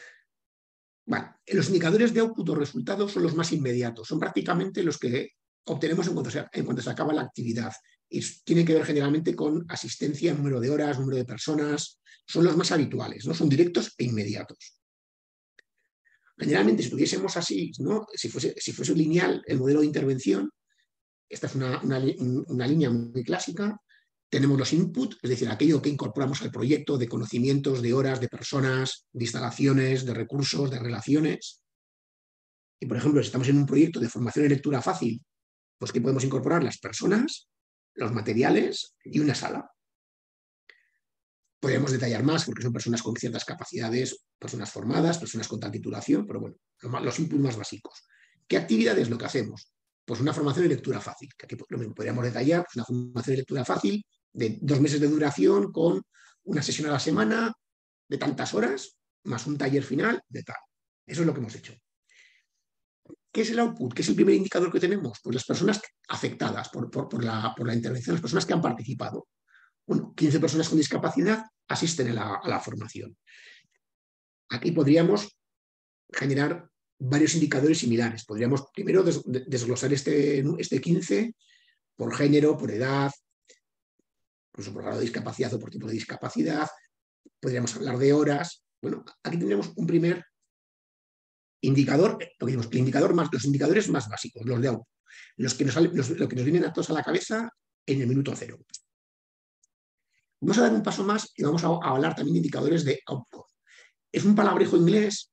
Vale, los indicadores de output o resultados son los más inmediatos, son prácticamente los que obtenemos en cuanto se acaba la actividad. Y tienen que ver generalmente con asistencia, número de horas, número de personas, son los más habituales, ¿no? Son directos e inmediatos. Generalmente, si tuviésemos así, ¿no? Si fuese lineal el modelo de intervención, esta es una línea muy clásica. Tenemos los inputs, es decir, aquello que incorporamos al proyecto de conocimientos, de horas, de personas, de instalaciones, de recursos, de relaciones. Y, por ejemplo, si estamos en un proyecto de formación en lectura fácil, pues que podemos incorporar las personas, los materiales y una sala. Podríamos detallar más porque son personas con ciertas capacidades, personas formadas, personas con tal titulación, pero bueno, los inputs más básicos. ¿Qué actividades es lo que hacemos? Pues una formación en lectura fácil, que aquí podríamos detallar, pues una formación en lectura fácil de 2 meses de duración con una sesión a la semana de tantas horas, más un taller final de tal. Eso es lo que hemos hecho. ¿Qué es el output? ¿Qué es el primer indicador que tenemos? Pues las personas afectadas por la intervención, las personas que han participado. Bueno, 15 personas con discapacidad asisten a la formación. Aquí podríamos generar varios indicadores similares. Podríamos primero desglosar este 15 por género, por edad, incluso por grado de discapacidad o por tipo de discapacidad. Podríamos hablar de horas. Bueno, aquí tendríamos un primer indicador, los indicadores más básicos, los de output, lo que nos vienen a todos a la cabeza en el minuto cero. Vamos a dar un paso más y vamos a hablar también de indicadores de outcome. Es un palabrejo inglés,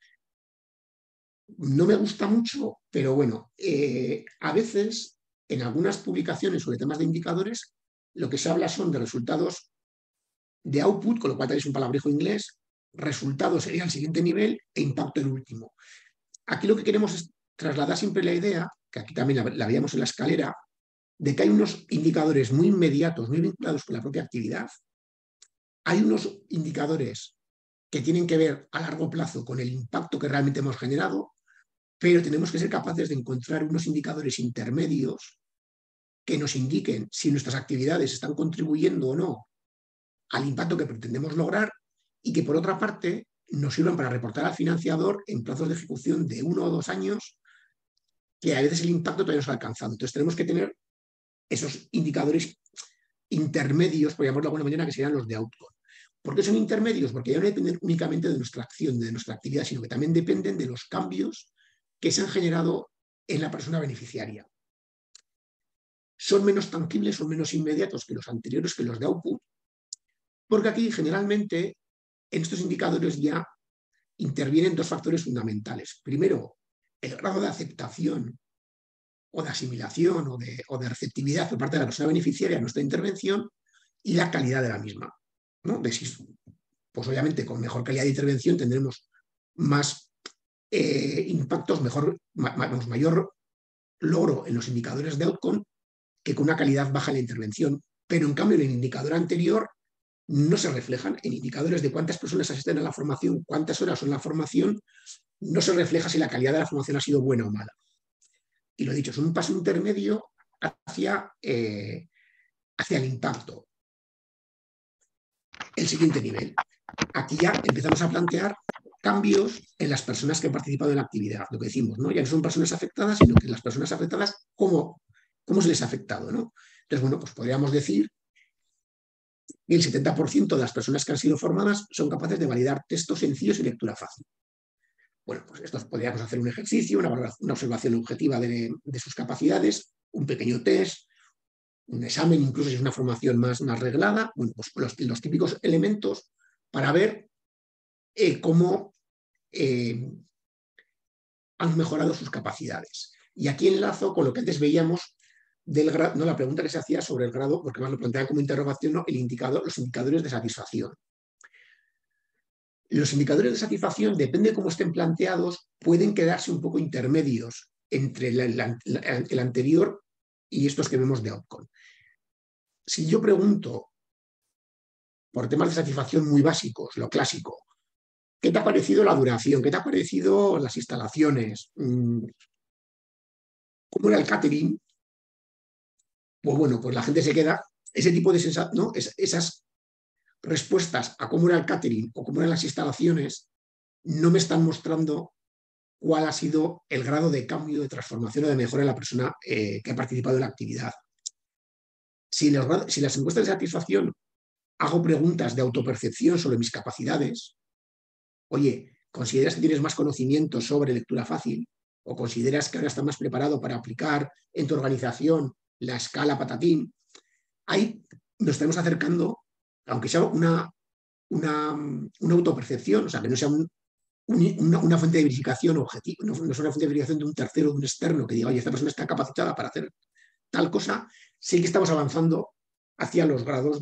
no me gusta mucho, pero bueno, a veces en algunas publicaciones sobre temas de indicadores, lo que se habla son de resultados de output, con lo cual tenéis un palabrejo inglés, resultado sería el siguiente nivel e impacto el último. Aquí lo que queremos es trasladar siempre la idea, que aquí también la veíamos en la escalera, de que hay unos indicadores muy inmediatos, muy vinculados con la propia actividad. Hay unos indicadores que tienen que ver a largo plazo con el impacto que realmente hemos generado, pero tenemos que ser capaces de encontrar unos indicadores intermedios que nos indiquen si nuestras actividades están contribuyendo o no al impacto que pretendemos lograr y que, por otra parte, nos sirvan para reportar al financiador en plazos de ejecución de 1 o 2 años, que a veces el impacto todavía no se ha alcanzado. Entonces tenemos que tener esos indicadores intermedios, por llamarlo de alguna manera, que serían los de outcome. ¿Por qué son intermedios? Porque ya no dependen únicamente de nuestra acción, de nuestra actividad, sino que también dependen de los cambios que se han generado en la persona beneficiaria. Son menos tangibles, son menos inmediatos que los anteriores, que los de output, porque aquí generalmente en estos indicadores ya intervienen dos factores fundamentales. Primero, el grado de aceptación o de asimilación o de receptividad por parte de la persona beneficiaria a nuestra intervención y la calidad de la misma, ¿no? Pues obviamente con mejor calidad de intervención tendremos más impactos, mayor logro en los indicadores de outcome que con una calidad baja en la intervención. Pero en cambio en el indicador anterior no se reflejan en indicadores de cuántas personas asisten a la formación, cuántas horas son la formación, no se refleja si la calidad de la formación ha sido buena o mala. Y lo dicho, es un paso intermedio hacia el impacto. El siguiente nivel. Aquí ya empezamos a plantear cambios en las personas que han participado en la actividad, lo que decimos, ¿no? Ya no son personas afectadas, sino que las personas afectadas, ¿cómo se les ha afectado, ¿no? Entonces, bueno, pues podríamos decir que el 70% de las personas que han sido formadas son capaces de validar textos sencillos y lectura fácil. Bueno, pues esto podríamos hacer un ejercicio, una observación objetiva de sus capacidades, un pequeño test, un examen, incluso si es una formación más reglada, bueno, pues los típicos elementos para ver cómo han mejorado sus capacidades. Y aquí enlazo con lo que antes veíamos del grado, ¿no? La pregunta que se hacía sobre el grado, porque más lo plantean como interrogación, ¿no? Los indicadores de satisfacción. Los indicadores de satisfacción, depende de cómo estén planteados, pueden quedarse un poco intermedios entre el anterior y estos que vemos de outcome. Si yo pregunto por temas de satisfacción muy básicos, lo clásico, ¿qué te ha parecido la duración? ¿Qué te ha parecido las instalaciones? ¿Cómo era el catering? Pues bueno, pues la gente se queda, ese tipo de ¿no? Esas respuestas a cómo era el catering o cómo eran las instalaciones no me están mostrando cuál ha sido el grado de cambio, de transformación o de mejora en la persona que ha participado en la actividad. Si las encuestas de satisfacción hago preguntas de autopercepción sobre mis capacidades, oye, ¿consideras que tienes más conocimiento sobre lectura fácil? ¿O consideras que ahora estás más preparado para aplicar en tu organización la escala patatín? Ahí nos estamos acercando, aunque sea una autopercepción, o sea, que no sea una fuente de verificación objetiva, no es una fuente de verificación de un tercero, de un externo, que diga, oye, esta persona está capacitada para hacer tal cosa, sí que estamos avanzando hacia los grados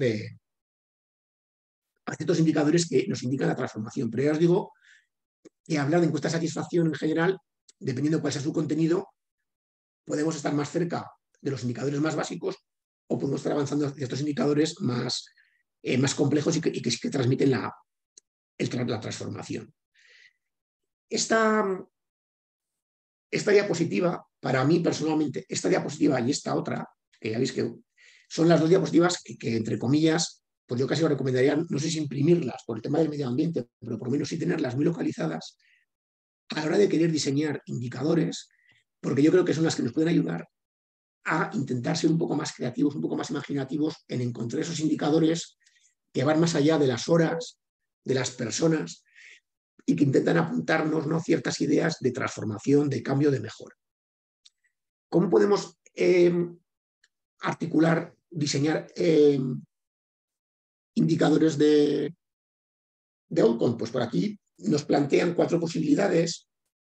a ciertos indicadores que nos indican la transformación. Pero ya os digo que hablar de encuesta de satisfacción en general, dependiendo de cuál sea su contenido, podemos estar más cerca de los indicadores más básicos o podemos estar avanzando hacia estos indicadores más complejos y que sí que transmiten la transformación. Esta diapositiva, para mí personalmente, esta diapositiva y esta otra, que ya veis que son las dos diapositivas que entre comillas, pues yo casi os recomendaría, no sé si imprimirlas por el tema del medio ambiente, pero por lo menos sí tenerlas muy localizadas a la hora de querer diseñar indicadores, porque yo creo que son las que nos pueden ayudar a intentar ser un poco más creativos, un poco más imaginativos en encontrar esos indicadores que van más allá de las horas, de las personas, y que intentan apuntarnos, ¿no?, ciertas ideas de transformación, de cambio, de mejora. ¿Cómo podemos articular, diseñar indicadores de outcome? Pues por aquí nos plantean 4 posibilidades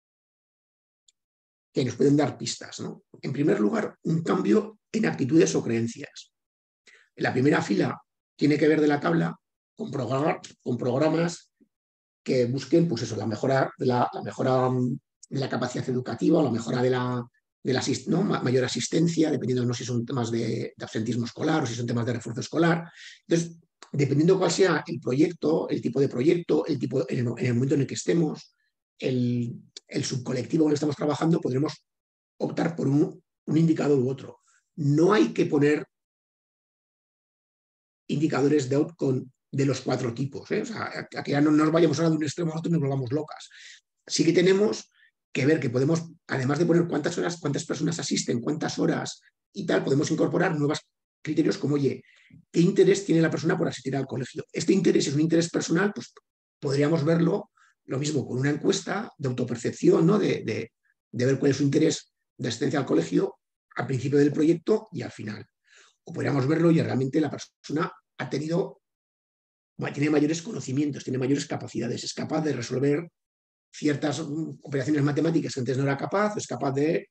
que nos pueden dar pistas, ¿no? En primer lugar, un cambio en actitudes o creencias. En la primera fila tiene que ver de la tabla con programas que busquen, pues eso, la mejora de la capacidad educativa, o la mejora de la ¿no? mayor asistencia, dependiendo, no si son temas de absentismo escolar o si son temas de refuerzo escolar. Entonces, dependiendo cuál sea el proyecto, el tipo de proyecto, el tipo, en el momento en el que estemos, el subcolectivo en el que estamos trabajando, podremos optar por un indicador u otro. No hay que poner indicadores de outcome de los 4 tipos. O sea, aquí ya no nos vayamos ahora de un extremo a otro y nos volvamos locas. Sí que tenemos que ver que podemos, además de poner cuántas horas, cuántas personas asisten, cuántas horas y tal, podemos incorporar nuevos criterios como, oye, ¿qué interés tiene la persona por asistir al colegio? Este interés es un interés personal, pues podríamos verlo lo mismo con una encuesta de autopercepción, ¿no? de ver cuál es su interés de asistencia al colegio al principio del proyecto y al final. O podríamos verlo y realmente la persona ha tenido, tiene mayores conocimientos, tiene mayores capacidades, es capaz de resolver ciertas operaciones matemáticas que antes no era capaz, o es capaz de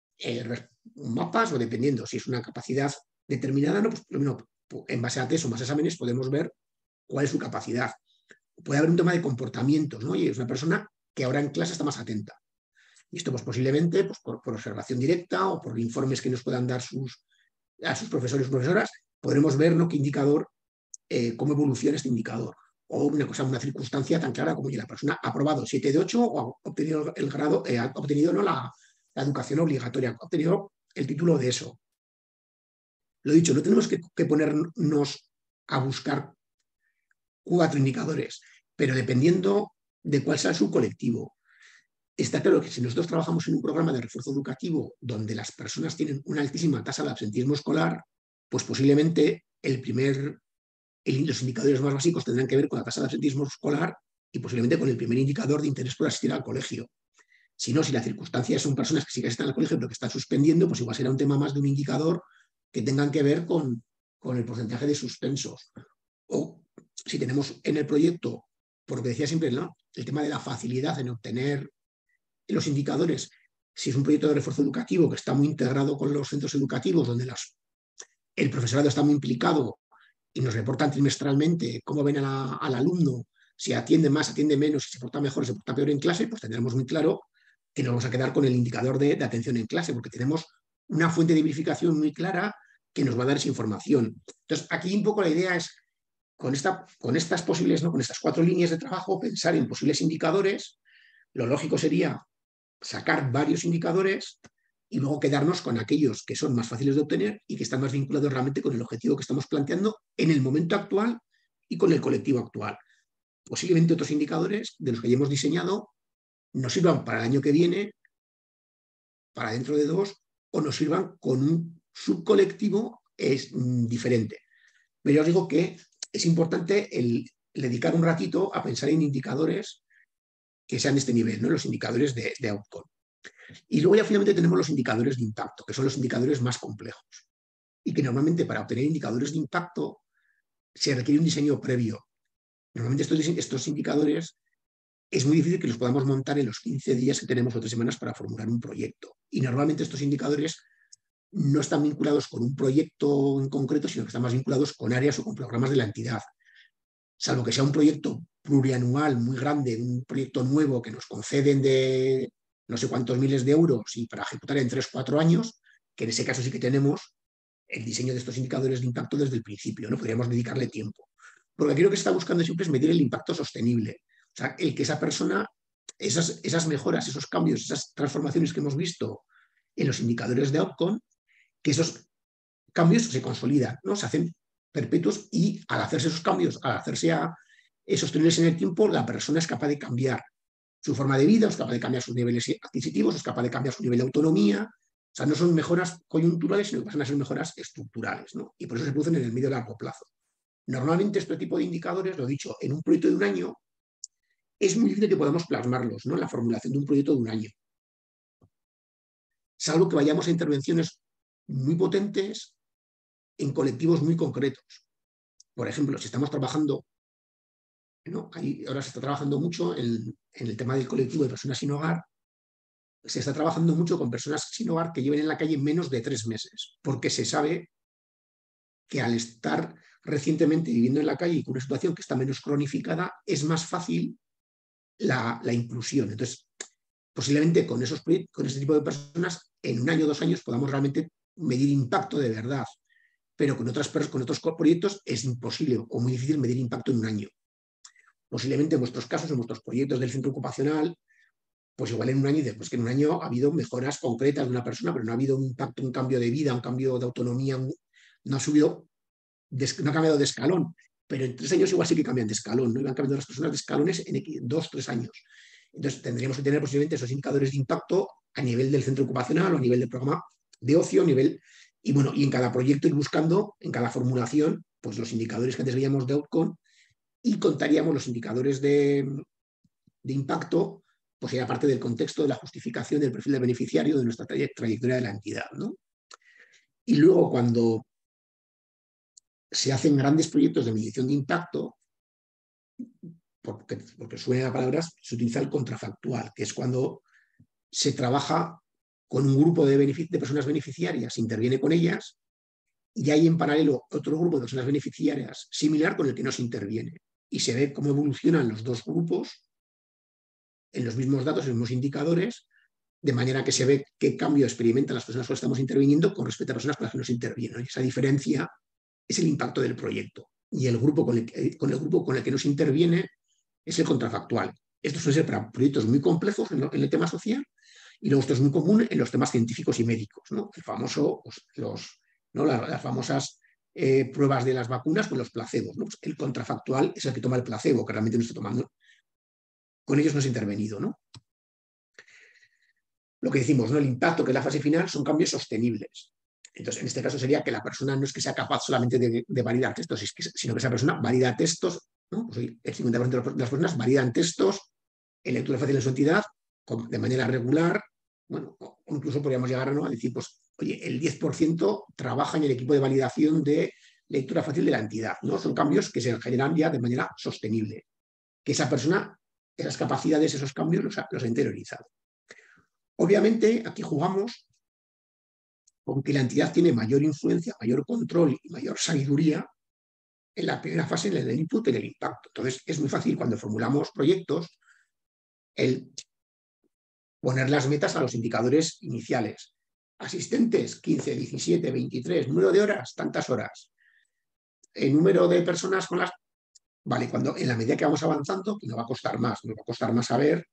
mapas, o dependiendo si es una capacidad determinada, ¿no? Pues en base a test o más exámenes podemos ver cuál es su capacidad. Puede haber un tema de comportamientos, ¿no? Y es una persona que ahora en clase está más atenta. Y esto pues posiblemente pues, por observación directa o por informes que nos puedan dar a sus profesores o profesoras, podremos ver, ¿no? qué indicador, cómo evoluciona este indicador. O una circunstancia tan clara como que la persona ha aprobado 7 de 8 o ha obtenido el grado, ha obtenido, ¿no? la educación obligatoria, ha obtenido el título de eso. Lo dicho, no tenemos que ponernos a buscar 4 indicadores, pero dependiendo de cuál sea su colectivo. Está claro que si nosotros trabajamos en un programa de refuerzo educativo donde las personas tienen una altísima tasa de absentismo escolar, pues posiblemente los indicadores más básicos tendrán que ver con la tasa de absentismo escolar y posiblemente con el primer indicador de interés por asistir al colegio. Si no, si la circunstancia son personas que sí que están al colegio pero que están suspendiendo, pues igual será un tema más de un indicador que tengan que ver con el porcentaje de suspensos. O si tenemos en el proyecto, por lo que decía siempre, ¿no? el tema de la facilidad en obtener los indicadores, si es un proyecto de refuerzo educativo que está muy integrado con los centros educativos, donde el profesorado está muy implicado y nos reportan trimestralmente cómo ven al alumno, si atiende más, atiende menos, si se porta mejor, se porta peor en clase, pues tendremos muy claro que nos vamos a quedar con el indicador de atención en clase, porque tenemos una fuente de verificación muy clara que nos va a dar esa información. Entonces, aquí un poco la idea es, con estas posibles, ¿no? con estas 4 líneas de trabajo, pensar en posibles indicadores. Lo lógico sería sacar varios indicadores y luego quedarnos con aquellos que son más fáciles de obtener y que están más vinculados realmente con el objetivo que estamos planteando en el momento actual y con el colectivo actual. Posiblemente otros indicadores de los que ya hemos diseñado nos sirvan para el año que viene, para dentro de 2, o nos sirvan con un subcolectivo diferente. Pero os digo que es importante el dedicar un ratito a pensar en indicadores que sean de este nivel, ¿no? Los indicadores de outcome. Y luego ya finalmente tenemos los indicadores de impacto, que son los indicadores más complejos. Y que normalmente para obtener indicadores de impacto se requiere un diseño previo. Normalmente estos indicadores es muy difícil que los podamos montar en los 15 días que tenemos o 3 semanas para formular un proyecto. Y normalmente estos indicadores no están vinculados con un proyecto en concreto, sino que están más vinculados con áreas o con programas de la entidad. Salvo que sea un proyecto plurianual muy grande, un proyecto nuevo que nos conceden de no sé cuántos miles de euros y para ejecutar en 3-4 años, que en ese caso sí que tenemos el diseño de estos indicadores de impacto desde el principio, ¿no? Podríamos dedicarle tiempo. Porque aquí lo que se está buscando siempre es medir el impacto sostenible. O sea, el que esa persona, esas mejoras, esos cambios, esas transformaciones que hemos visto en los indicadores de outcome, que esos cambios se consolidan, ¿no? Se hacen perpetuos y al hacerse esos cambios, al hacerse sostenibles en el tiempo, la persona es capaz de cambiar su forma de vida, es capaz de cambiar sus niveles adquisitivos, es capaz de cambiar su nivel de autonomía. O sea, no son mejoras coyunturales, sino que pasan a ser mejoras estructurales, ¿no? Y por eso se producen en el medio y largo plazo. Normalmente este tipo de indicadores, lo dicho, en un proyecto de un año, es muy difícil que podamos plasmarlos, ¿no? En la formulación de un proyecto de un año. Salvo que vayamos a intervenciones muy potentes en colectivos muy concretos. por ejemplo, si estamos trabajando, ¿no? Ahora se está trabajando mucho en el tema del colectivo de personas sin hogar, se está trabajando mucho con personas sin hogar que lleven en la calle menos de 3 meses, porque se sabe que al estar recientemente viviendo en la calle y con una situación que está menos cronificada, es más fácil la inclusión. Entonces, posiblemente con ese tipo de personas, en 1 año o 2 años podamos realmente medir impacto de verdad, pero con otros proyectos es imposible o muy difícil medir impacto en 1 año. Posiblemente en vuestros casos, en vuestros proyectos del centro ocupacional, pues igual en 1 año, y después que en 1 año ha habido mejoras concretas de una persona, pero no ha habido un impacto, un cambio de vida, un cambio de autonomía, no ha subido, no ha cambiado de escalón, pero en 3 años igual sí que cambian de escalón, ¿no? Y van cambiando las personas de escalones en 2 o 3 años. Entonces tendríamos que tener posiblemente esos indicadores de impacto a nivel del centro ocupacional o a nivel del programa de ocio, y bueno, y en cada proyecto ir buscando, en cada formulación, pues los indicadores que antes veíamos de outcome, y contaríamos los indicadores de impacto, pues sería parte del contexto de la justificación del perfil del beneficiario de nuestra trayectoria de la entidad, ¿no? Y luego, cuando se hacen grandes proyectos de medición de impacto, porque suena la palabra, se utiliza el contrafactual, que es cuando se trabaja con un grupo de personas beneficiarias, se interviene con ellas, y hay en paralelo otro grupo de personas beneficiarias similar con el que no se interviene. Y se ve cómo evolucionan los dos grupos en los mismos datos, en los mismos indicadores, de manera que se ve qué cambio experimentan las personas con las que estamos interviniendo con respecto a personas con las que no se intervienen. Y esa diferencia es el impacto del proyecto. Y el grupo con el grupo con el que no se interviene es el contrafactual. Esto suele ser para proyectos muy complejos en el tema social, y luego esto es muy común en los temas científicos y médicos, ¿no? El famoso, pues, ¿no? Las famosas pruebas de las vacunas con los placebos, ¿no? Pues el contrafactual es el que toma el placebo, que realmente no está tomando. Con ellos no se ha intervenido, ¿no? Lo que decimos, ¿no? El impacto, que es la fase final, son cambios sostenibles. Entonces, en este caso sería que la persona no es que sea capaz solamente de validar textos, sino que esa persona valida textos, ¿no? Pues el 50% de las personas validan textos en lectura fácil en su entidad de manera regular. Bueno, o incluso podríamos llegar, ¿no?, a decir, pues, oye, el 10% trabaja en el equipo de validación de lectura fácil de la entidad, ¿no? Son cambios que se generan ya de manera sostenible, que esa persona, esas capacidades, esos cambios los ha interiorizado. Obviamente, aquí jugamos con que la entidad tiene mayor influencia, mayor control y mayor sabiduría en la primera fase, en el input, en el impacto. Entonces, es muy fácil cuando formulamos proyectos el poner las metas a los indicadores iniciales. Asistentes, 15, 17, 23, número de horas, tantas horas. El número de personas con las... Vale, cuando en la medida que vamos avanzando, que nos va a costar más, saber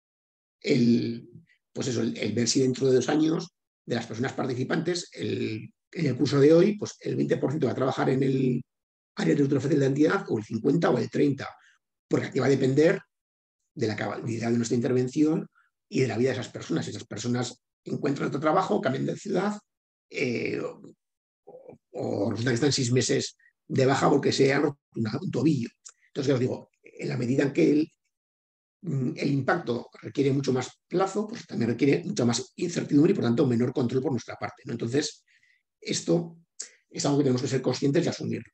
pues eso, el ver si dentro de 2 años de las personas participantes, en el curso de hoy, pues el 20% va a trabajar en el área de lectura fácil de la entidad, o el 50 o el 30, porque aquí va a depender de la cabalidad de nuestra intervención y de la vida de esas personas. Si esas personas encuentran otro trabajo, cambian de ciudad, o resulta que están 6 meses de baja porque se han roto un tobillo. Entonces, ya os digo, en la medida en que el impacto requiere mucho más plazo, pues también requiere mucha más incertidumbre y, por tanto, menor control por nuestra parte, ¿no? Entonces, esto es algo que tenemos que ser conscientes y asumirlo.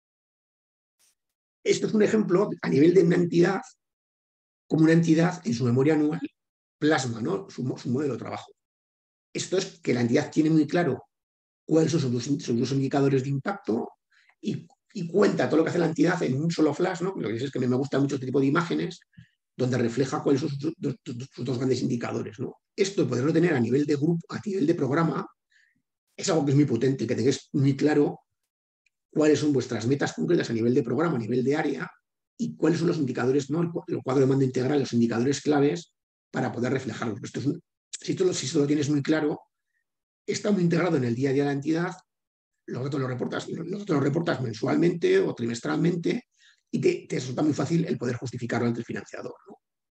Esto es un ejemplo a nivel de una entidad, como una entidad en su memoria anual plasma, ¿no?, su modelo de trabajo. Esto es que la entidad tiene muy claro cuáles son sus indicadores de impacto, y cuenta todo lo que hace la entidad en un solo flash, ¿no? Lo que es que me gusta mucho este tipo de imágenes, donde refleja cuáles son sus 2 grandes indicadores, ¿no? Esto, poderlo tener a nivel de grupo, a nivel de programa, es algo que es muy potente, que tengáis muy claro cuáles son vuestras metas concretas a nivel de programa, a nivel de área, y cuáles son los indicadores, ¿no?, el cuadro de mando integral, los indicadores claves para poder reflejarlos. Si tú lo tienes muy claro, está muy integrado en el día a día de la entidad, los datos los reportas mensualmente o trimestralmente, y te resulta muy fácil el poder justificarlo ante el financiador, ¿no?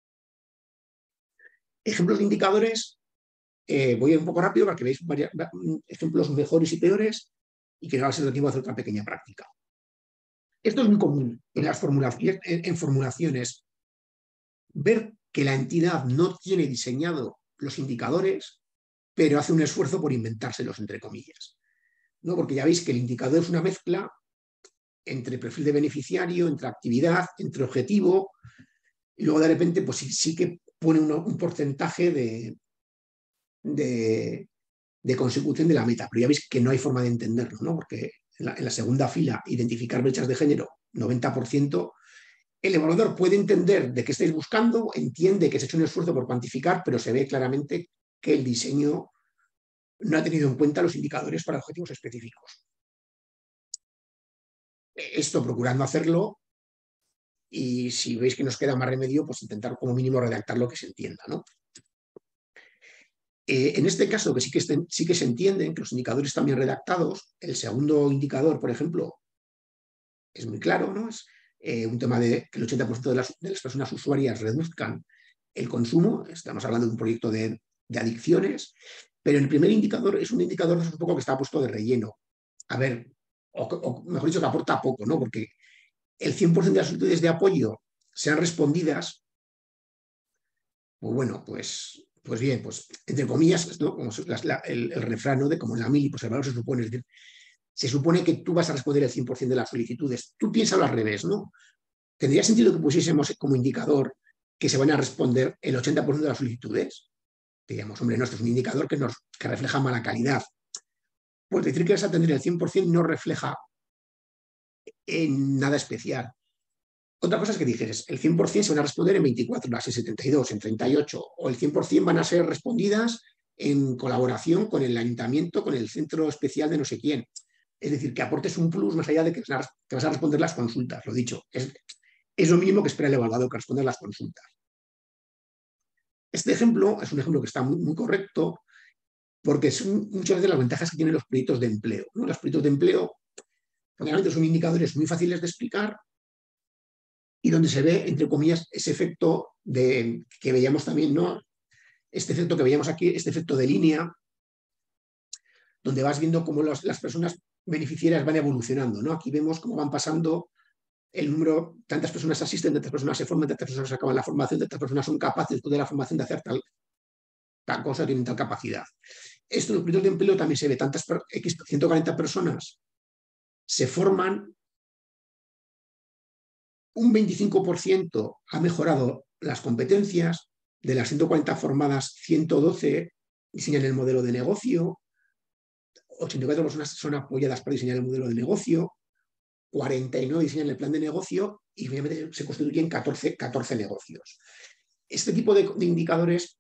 Ejemplos de indicadores, voy a ir un poco rápido para que veáis ejemplos mejores y peores, y que no va a ser tiempo de hacer otra pequeña práctica. Esto es muy común en formulaciones, ver que la entidad no tiene diseñado los indicadores, pero hace un esfuerzo por inventárselos, entre comillas, ¿no? Porque ya veis que el indicador es una mezcla entre perfil de beneficiario, entre actividad, entre objetivo, y luego de repente pues sí que pone un porcentaje de consecución de la meta, pero ya veis que no hay forma de entenderlo, ¿no? Porque en la segunda fila, identificar brechas de género, 90%, el evaluador puede entender de qué estáis buscando, entiende que se ha hecho un esfuerzo por cuantificar, pero se ve claramente que el diseño no ha tenido en cuenta los indicadores para objetivos específicos. Esto procurando hacerlo, y si veis que nos queda más remedio, pues intentar como mínimo redactar lo que se entienda, ¿no? En este caso, que sí que se entienden, que los indicadores están bien redactados, el segundo indicador, por ejemplo, es muy claro, ¿no? Es un tema de que el 80% de las personas usuarias reduzcan el consumo. Estamos hablando de un proyecto de adicciones, pero el primer indicador es un indicador un poco que está puesto de relleno. A ver, o mejor dicho, que aporta poco, ¿no? Porque el 100% de las solicitudes de apoyo sean respondidas, pues bueno, pues bien, pues entre comillas, ¿no? Como el refrán, ¿no? De como en la mili, pues el valor se supone, es decir, se supone que tú vas a responder el 100% de las solicitudes. Tú piénsalo al revés, ¿no? ¿Tendría sentido que pusiésemos como indicador que se van a responder el 80% de las solicitudes? Diríamos, hombre, no, esto es un indicador que refleja mala calidad. Pues decir que vas a atender el 100% no refleja en nada especial. Otra cosa es que dijeras, el 100% se van a responder en 24 horas, en 72, en 38, o el 100% van a ser respondidas en colaboración con el ayuntamiento, con el centro especial de no sé quién. Es decir, que aportes un plus más allá de que vas a responder las consultas, lo dicho. Es lo mínimo que espera el evaluador, que responda las consultas. Este ejemplo es un ejemplo que está muy, muy correcto porque son muchas veces las ventajas que tienen los proyectos de empleo, ¿no? Los proyectos de empleo generalmente son indicadores muy fáciles de explicar y donde se ve, entre comillas, ese efecto que veíamos también, ¿no? Este efecto que veíamos aquí, este efecto de línea, donde vas viendo cómo las personas beneficiarias van evolucionando, ¿no? Aquí vemos cómo van pasando el número, tantas personas asisten, tantas personas se forman, tantas personas acaban la formación, tantas personas son capaces de la formación de hacer tal cosa, tienen tal capacidad. Esto en los proyectos de empleo también se ve, 140 personas se forman, un 25% ha mejorado las competencias, de las 140 formadas, 112 diseñan el modelo de negocio, 84 personas son apoyadas para diseñar el modelo de negocio, 49 diseñan el plan de negocio y finalmente se constituyen 14 negocios. Este tipo de indicadores,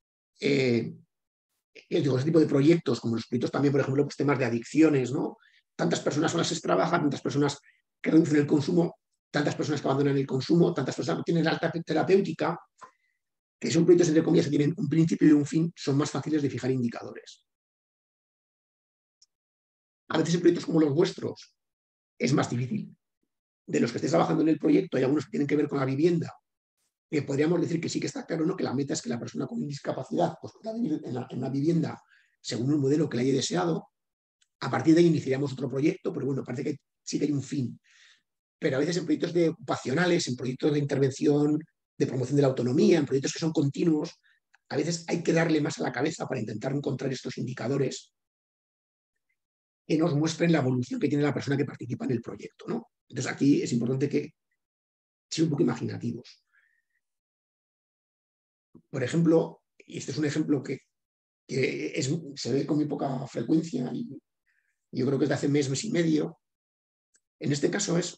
este tipo de proyectos, como los proyectos también, por ejemplo, pues temas de adicciones, ¿no? Tantas personas son las que trabajan, tantas personas que reducen el consumo, tantas personas que abandonan el consumo, tantas personas que tienen alta terapéutica, que son proyectos, entre comillas, que tienen un principio y un fin, son más fáciles de fijar indicadores. A veces en proyectos como los vuestros es más difícil. De los que estéis trabajando en el proyecto, hay algunos que tienen que ver con la vivienda, que podríamos decir que sí que está claro, ¿no? Que la meta es que la persona con discapacidad pues, pueda vivir en una vivienda según un modelo que le haya deseado. A partir de ahí iniciaríamos otro proyecto, pero bueno, parece que sí que hay un fin. Pero a veces en proyectos ocupacionales, en proyectos de intervención, de promoción de la autonomía, en proyectos que son continuos, a veces hay que darle más a la cabeza para intentar encontrar estos indicadores que nos muestren la evolución que tiene la persona que participa en el proyecto, ¿no? Entonces aquí es importante que sean un poco imaginativos. Por ejemplo, y este es un ejemplo que se ve con muy poca frecuencia y yo creo que es de hace mes y medio. En este caso es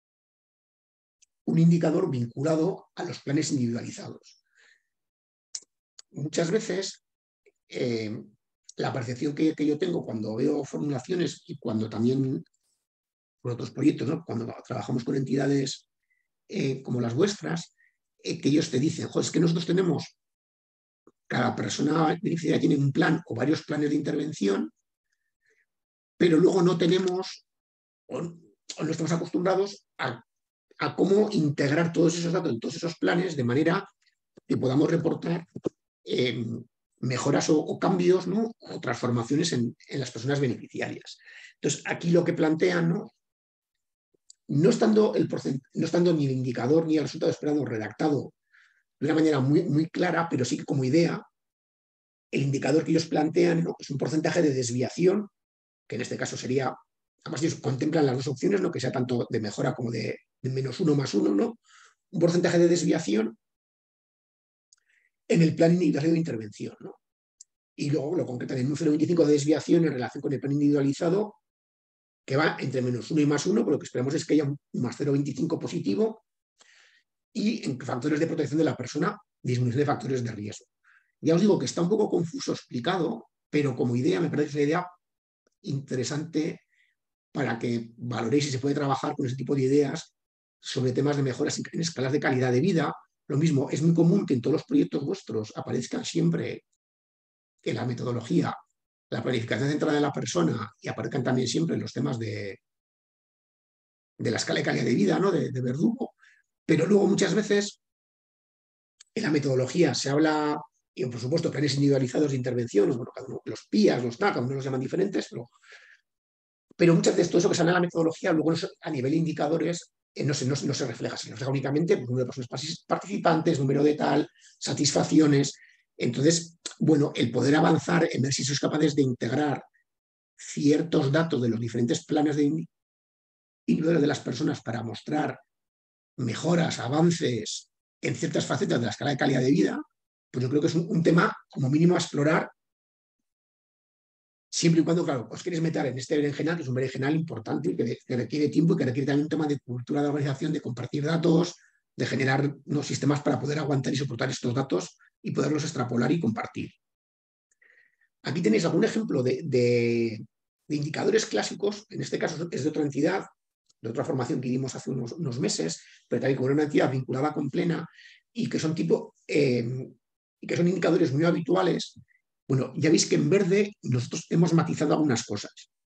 un indicador vinculado a los planes individualizados. Muchas veces la percepción que yo tengo cuando veo formulaciones y cuando también con otros proyectos, ¿no? Cuando trabajamos con entidades como las vuestras, que ellos te dicen, es que nosotros tenemos, cada persona beneficiaria tiene un plan o varios planes de intervención, pero luego no tenemos o no estamos acostumbrados a cómo integrar todos esos datos en todos esos planes de manera que podamos reportar mejoras o cambios, ¿no? O transformaciones en las personas beneficiarias. Entonces, aquí lo que plantean, no estando ni el indicador ni el resultado esperado redactado de una manera muy, muy clara, pero sí que como idea, el indicador que ellos plantean, ¿no? Es un porcentaje de desviación, que en este caso sería además ellos contemplan las dos opciones, ¿no? Que sea tanto de mejora como de -1 más 1, ¿no? Un porcentaje de desviación en el plan individual de intervención, ¿no? Y luego lo concretan en un 0,25 de desviación en relación con el plan individualizado, que va entre -1 y +1, pero lo que esperamos es que haya un más 0,25 positivo, y en factores de protección de la persona, disminución de factores de riesgo. Ya os digo que está un poco confuso explicado, pero como idea me parece una idea interesante para que valoréis si se puede trabajar con ese tipo de ideas sobre temas de mejoras en escalas de calidad de vida. Lo mismo, es muy común que en todos los proyectos vuestros aparezcan siempre en la metodología la planificación centrada en la persona y aparezcan también siempre los temas de la escala de calidad de vida, ¿no? de Verdugo, pero luego muchas veces en la metodología se habla, y por supuesto planes individualizados de intervención, bueno, cada uno, los PIAs, los TAC, cada uno los llaman diferentes, pero muchas de todo eso que sale en la metodología, luego a nivel de indicadores, no se refleja, se refleja únicamente pues, número de personas participantes, número de tal, satisfacciones. Entonces, bueno, el poder avanzar en ver si sois capaces de integrar ciertos datos de los diferentes planes de individuales de las personas para mostrar mejoras, avances en ciertas facetas de la escala de calidad de vida, pues yo creo que es un tema como mínimo a explorar, siempre y cuando, claro, os queréis meter en este berenjenal, que es un berenjenal importante, que requiere tiempo y que requiere también un tema de cultura de organización, de compartir datos, de generar unos sistemas para poder aguantar y soportar estos datos y poderlos extrapolar y compartir. Aquí tenéis algún ejemplo de indicadores clásicos, en este caso es de otra entidad, de otra formación que dimos hace unos meses, pero también con una entidad vinculada con Plena y que son y que son indicadores muy habituales. Bueno, ya veis que en verde nosotros hemos matizado algunas cosas.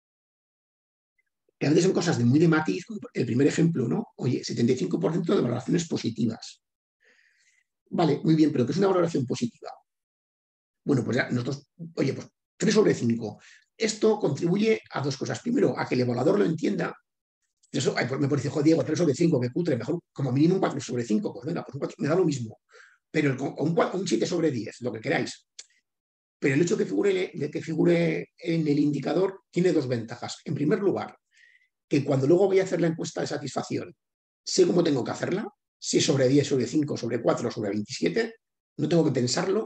Que a veces son cosas de muy de matiz, el primer ejemplo, ¿no? Oye, 75% de valoraciones positivas. Vale, muy bien, pero ¿qué es una valoración positiva? Bueno, pues ya nosotros, oye, pues 3 sobre 5. Esto contribuye a dos cosas. Primero, a que el evaluador lo entienda. Eso, pues me parece, joder, Diego, 3 sobre 5, que cutre, mejor como mínimo un 4 sobre 5. Pues venga, pues un 4, me da lo mismo. Pero un 7 sobre 10, lo que queráis. Pero el hecho de que figure en el indicador tiene dos ventajas. En primer lugar, que cuando luego voy a hacer la encuesta de satisfacción, sé cómo tengo que hacerla, si es sobre 10, sobre 5, sobre 4, sobre 27, no tengo que pensarlo,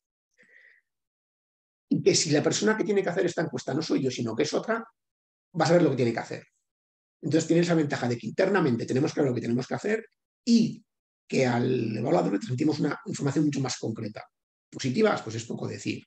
y que si la persona que tiene que hacer esta encuesta no soy yo, sino que es otra, va a saber lo que tiene que hacer. Entonces tiene esa ventaja de que internamente tenemos claro lo que tenemos que hacer y que al evaluador le transmitimos una información mucho más concreta. Positivas, pues es poco decir.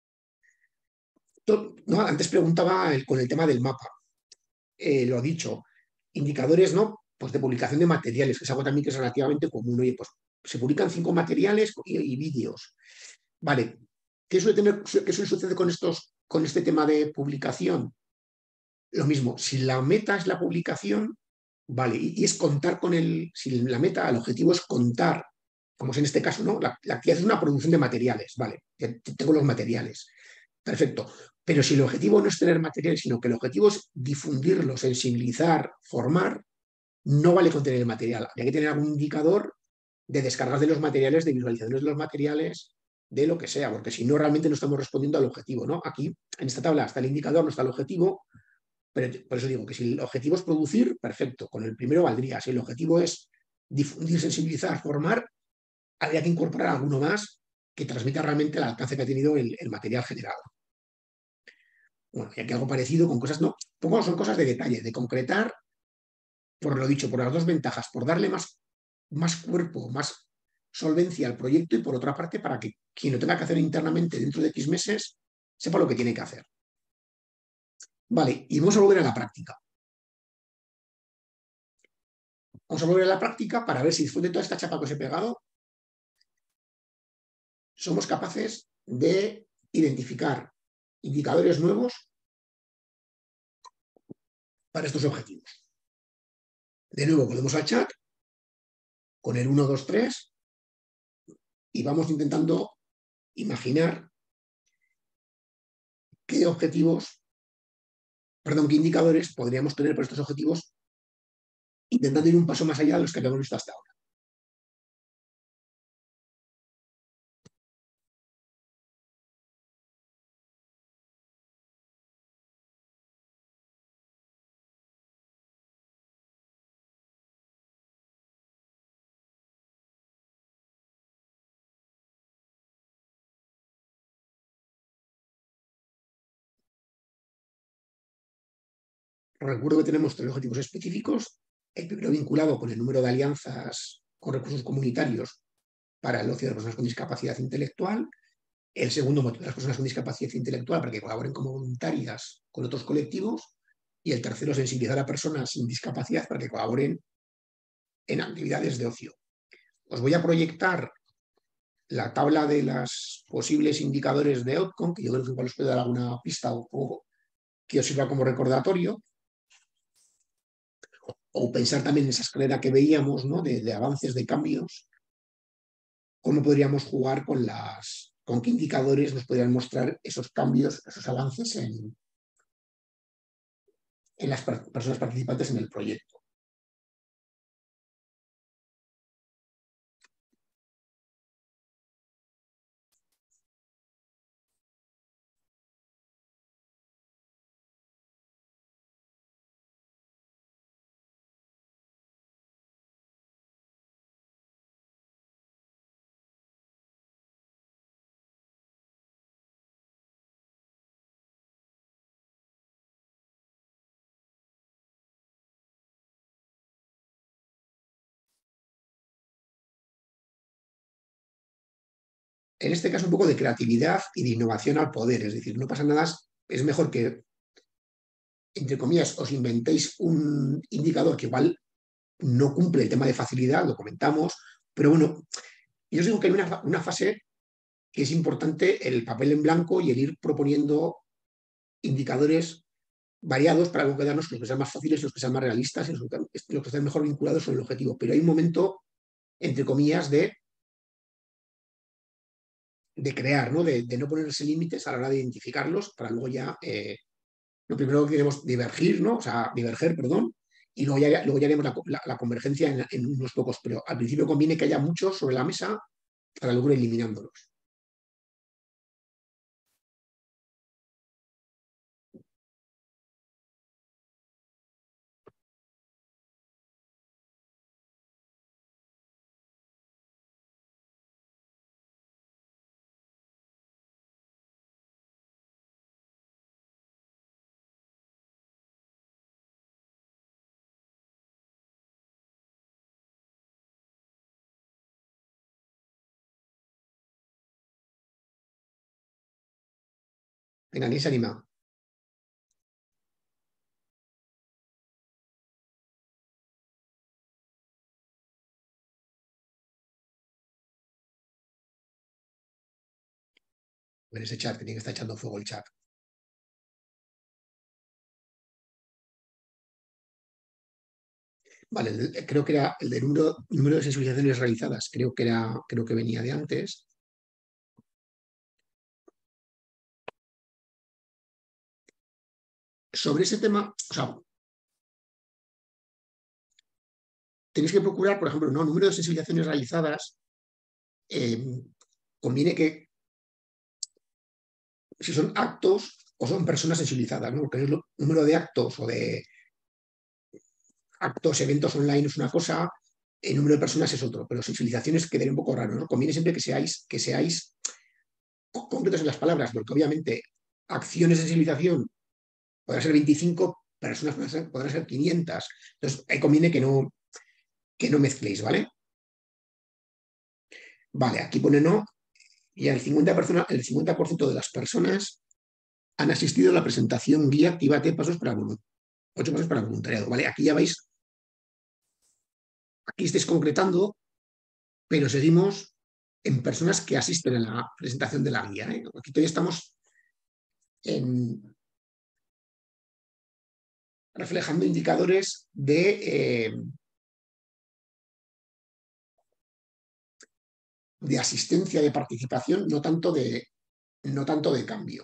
¿No? Antes preguntaba con el tema del mapa. Lo ha dicho, indicadores, ¿no? Pues de publicación de materiales, que es algo también que es relativamente común. Oye, pues se publican 5 materiales y vídeos. Vale, ¿qué suele suceder con este tema de publicación? Lo mismo, si la meta es la publicación, vale, y es contar si la meta, el objetivo es contar, como es en este caso, ¿no? La actividad es una producción de materiales, vale, tengo los materiales, perfecto. Pero si el objetivo no es tener materiales, sino que el objetivo es difundirlo, sensibilizar, formar, no vale con tener el material. Hay que tener algún indicador de descargas de los materiales, de visualizaciones de los materiales, de lo que sea, porque si no, realmente no estamos respondiendo al objetivo, ¿no? Aquí, en esta tabla, está el indicador, no está el objetivo, pero por eso digo que si el objetivo es producir, perfecto, con el primero valdría. Si el objetivo es difundir, sensibilizar, formar, habría que incorporar alguno más que transmita realmente el alcance que ha tenido el material generado. Bueno, y aquí algo parecido con cosas, no, pongo son cosas de detalle, de concretar, por lo dicho, por las dos ventajas, por darle más cuerpo, más solvencia al proyecto y por otra parte para que quien lo tenga que hacer internamente dentro de X meses sepa lo que tiene que hacer. Vale, y vamos a volver a la práctica. Vamos a volver a la práctica para ver si después de toda esta chapa que os he pegado, somos capaces de identificar indicadores nuevos para estos objetivos. De nuevo, volvemos al chat con el 1, 2, 3 y vamos intentando imaginar qué objetivos, perdón, qué indicadores podríamos tener para estos objetivos, intentando ir un paso más allá de los que habíamos visto hasta ahora. recuerdo que tenemos 3 objetivos específicos. El primero vinculado con el número de alianzas con recursos comunitarios para el ocio de personas con discapacidad intelectual. El segundo, motivo de las personas con discapacidad intelectual para que colaboren como voluntarias con otros colectivos. Y el tercero, sensibilizar a personas sin discapacidad para que colaboren en actividades de ocio. Os voy a proyectar la tabla de los posibles indicadores de outcome, que yo creo que igual os puede dar alguna pista o que os sirva como recordatorio, o pensar también en esa escalera que veíamos, ¿no? de avances, de cambios, cómo podríamos jugar con qué indicadores nos podrían mostrar esos cambios, esos avances en las personas participantes en el proyecto. En este caso, un poco de creatividad y de innovación al poder, es decir, no pasa nada, es mejor que, entre comillas, os inventéis un indicador que igual no cumple el tema de facilidad, lo comentamos, pero bueno, yo os digo que hay una fase que es importante, el papel en blanco y el ir proponiendo indicadores variados para luego quedarnos los que sean más fáciles, los que sean más realistas y los que estén mejor vinculados con el objetivo. Pero hay un momento, entre comillas, de crear, ¿no? De no ponerse límites a la hora de identificarlos para luego ya, lo primero que queremos divergir, ¿no? O sea, diverger, perdón, y luego ya haremos la convergencia en unos pocos, pero al principio conviene que haya muchos sobre la mesa para luego ir eliminándolos. Venga, ¿quién se anima? En ese chat, que tiene que estar echando fuego el chat. Vale, creo que era el de número de sensibilizaciones realizadas, creo que venía de antes. Sobre ese tema, o sea, tenéis que procurar, por ejemplo, no número de sensibilizaciones realizadas, conviene que si son actos o son personas sensibilizadas, ¿no? Porque el número de actos o de actos, eventos online es una cosa, el número de personas es otro, pero sensibilizaciones quedaría un poco raro, ¿no? Conviene siempre que seáis concretos en las palabras, porque obviamente acciones de sensibilización podrán ser 25, personas podrán ser 500. Entonces, ahí conviene que no mezcléis, ¿vale? Vale, aquí pone no, y el 50% de las personas han asistido a la presentación guía Actívate, 8 pasos para voluntariado, ¿vale? Aquí ya vais, aquí estáis concretando, pero seguimos en personas que asisten a la presentación de la guía, ¿eh? Aquí todavía estamos reflejando indicadores de asistencia, de participación, no tanto de cambio.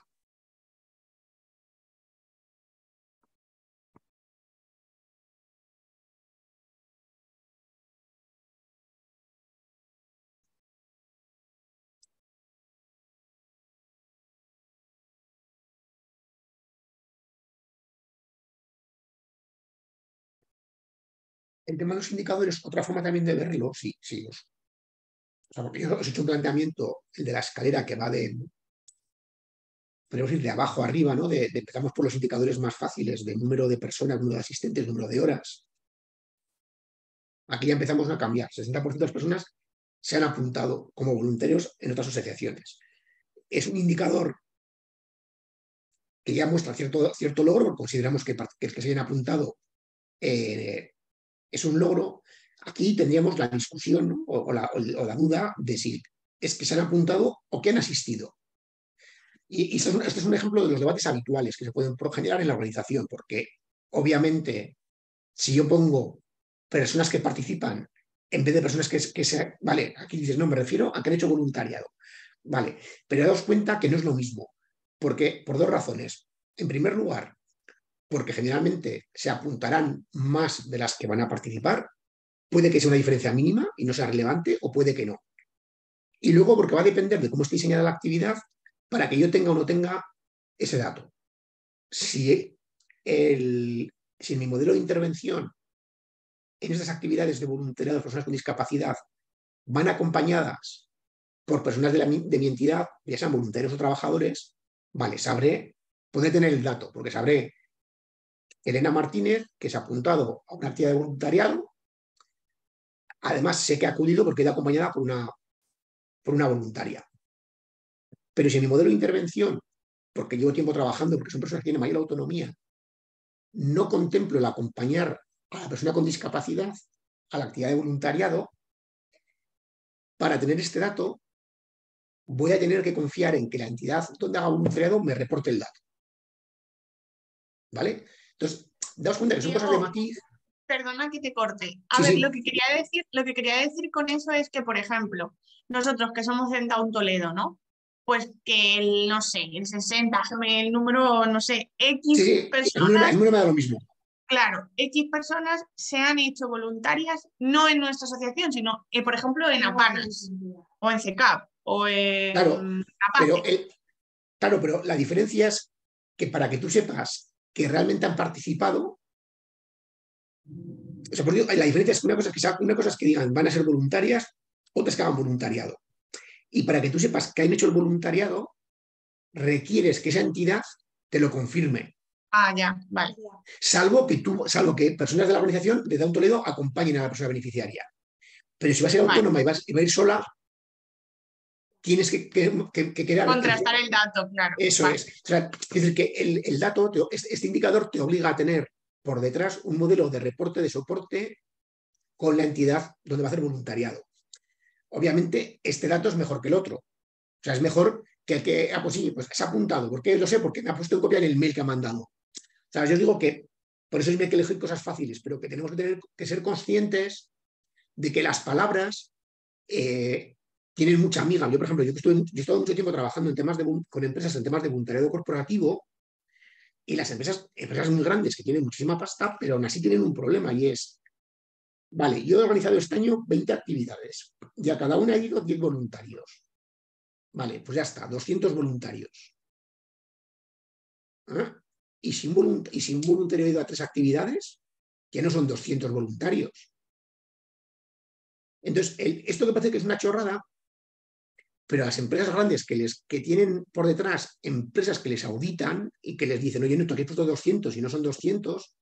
El tema de los indicadores, otra forma también de verlo, sí, o sea, porque yo os he hecho un planteamiento, el de la escalera que va podemos ir de abajo a arriba, ¿no? Empezamos por los indicadores más fáciles, de número de personas, número de asistentes, número de horas. Aquí ya empezamos a cambiar. 60% de las personas se han apuntado como voluntarios en otras asociaciones. Es un indicador que ya muestra cierto logro, porque consideramos que el que se hayan apuntado es un logro. Aquí tendríamos la discusión, ¿no? o la duda de si es que se han apuntado o que han asistido. Y este es un ejemplo de los debates habituales que se pueden generar en la organización, porque obviamente si yo pongo personas que participan en vez de personas vale, aquí dices, no, me refiero a que han hecho voluntariado. Vale, pero daos cuenta que no es lo mismo, porque por dos razones. En primer lugar, porque generalmente se apuntarán más de las que van a participar, puede que sea una diferencia mínima y no sea relevante, o puede que no. Y luego porque va a depender de cómo esté diseñada la actividad para que yo tenga o no tenga ese dato. Si en mi modelo de intervención en estas actividades de voluntariado de personas con discapacidad van acompañadas por personas de mi entidad, ya sean voluntarios o trabajadores, vale, podré tener el dato, porque sabré Elena Martínez, que se ha apuntado a una actividad de voluntariado. Además, sé que ha acudido porque ha ido acompañada por una voluntaria. Pero si en mi modelo de intervención, porque llevo tiempo trabajando, porque son personas que tienen mayor autonomía, no contemplo el acompañar a la persona con discapacidad a la actividad de voluntariado, para tener este dato, voy a tener que confiar en que la entidad donde haga voluntariado me reporte el dato. ¿Vale? Entonces, daos cuenta que son cosas de matiz. Perdona que te corte. A Sí, ver, sí. lo que quería decir con eso es que, por ejemplo, nosotros que somos en Down Toledo, ¿no? Pues que no sé, el 60, el número, no sé, X Sí, personas. el número me da lo mismo. Claro, X personas se han hecho voluntarias, no en nuestra asociación, sino, por ejemplo, en Apanas, o en CECAP, o en Claro, Apace. pero la diferencia es que para que tú sepas que realmente han participado, o sea, por Dios, la diferencia es que una cosa es que digan van a ser voluntarias, otras que hagan voluntariado. Y para que tú sepas que han hecho el voluntariado, requieres que esa entidad te lo confirme. Ah, ya, vale. Salvo que personas de la organización de Down Toledo acompañen a la persona beneficiaria. Pero si va a ser autónoma y va a ir sola, tienes que quedar. Contrastar el dato, claro. Eso vale. Es. O sea, es decir, que el dato, este indicador te obliga a tener por detrás un modelo de reporte, de soporte con la entidad donde va a hacer voluntariado. Obviamente, este dato es mejor que el otro. O sea, es mejor que el que, pues sí, pues se ha apuntado. ¿Por qué? Lo sé, porque me ha puesto en copia en el mail que ha mandado. O sea, yo digo que por eso hay que elegir cosas fáciles, pero que tenemos que ser conscientes de que las palabras tienen mucha amiga. Yo, por ejemplo, yo he estado mucho tiempo trabajando con empresas en temas de voluntariado corporativo, y las empresas muy grandes que tienen muchísima pasta, pero aún así tienen un problema, y es, vale, yo he organizado este año 20 actividades y a cada una he ido 10 voluntarios. Vale, pues ya está, 200 voluntarios. ¿Eh? Y si un voluntario ha ido a 3 actividades, que no son 200 voluntarios. Entonces, esto que parece que es una chorrada, pero las empresas grandes que tienen por detrás empresas que les auditan y que les dicen, oye, no, tú aquí has puesto 200 y no son 200,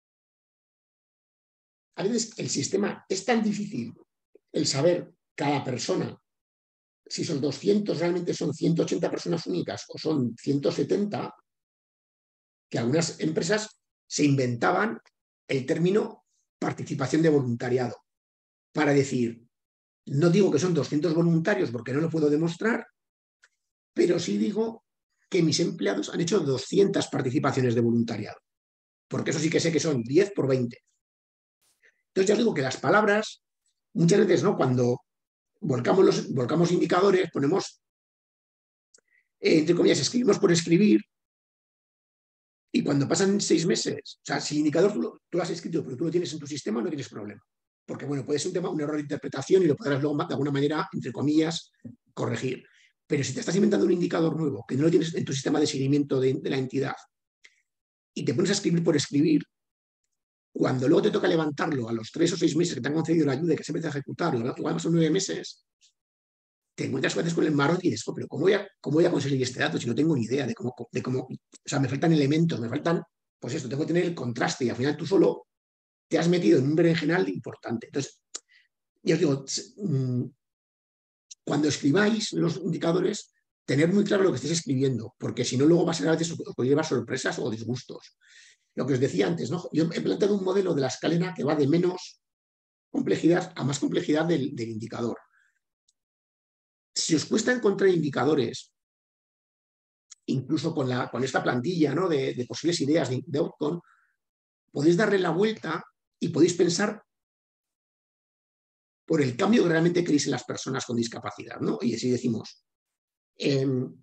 a veces el sistema es tan difícil el saber cada persona, si son 200 realmente son 180 personas únicas o son 170, que algunas empresas se inventaban el término participación de voluntariado para decir, no digo que son 200 voluntarios porque no lo puedo demostrar, pero sí digo que mis empleados han hecho 200 participaciones de voluntariado, porque eso sí que sé que son 10 por 20. Entonces ya os digo que las palabras, muchas veces, ¿no? Cuando volcamos indicadores, ponemos, entre comillas, escribimos por escribir, y cuando pasan 6 meses, o sea, si el indicador tú lo has escrito, pero tú lo tienes en tu sistema, no tienes problema. Porque, bueno, puede ser un error de interpretación y lo podrás luego, de alguna manera, entre comillas, corregir. Pero si te estás inventando un indicador nuevo que no lo tienes en tu sistema de seguimiento de la entidad y te pones a escribir por escribir, cuando luego te toca levantarlo a los 3 o 6 meses que te han concedido la ayuda y que se empieza a ejecutar, igual son 9 meses, te encuentras a veces con el marrón y dices, pero ¿cómo voy a conseguir este dato si no tengo ni idea de cómo, o sea, me faltan elementos, me faltan, pues esto, tengo que tener el contraste y al final tú solo te has metido en un berenjenal importante. Entonces, ya os digo, cuando escribáis los indicadores, tener muy claro lo que estáis escribiendo, porque si no, luego va a ser a veces os puede llevar sorpresas o disgustos. Lo que os decía antes, ¿no? Yo he planteado un modelo de la escalera que va de menos complejidad a más complejidad del indicador. Si os cuesta encontrar indicadores, incluso con esta plantilla, ¿no? de posibles ideas de outcome, podéis darle la vuelta y podéis pensar por el cambio que realmente queréis en las personas con discapacidad, ¿no? Y así decimos, en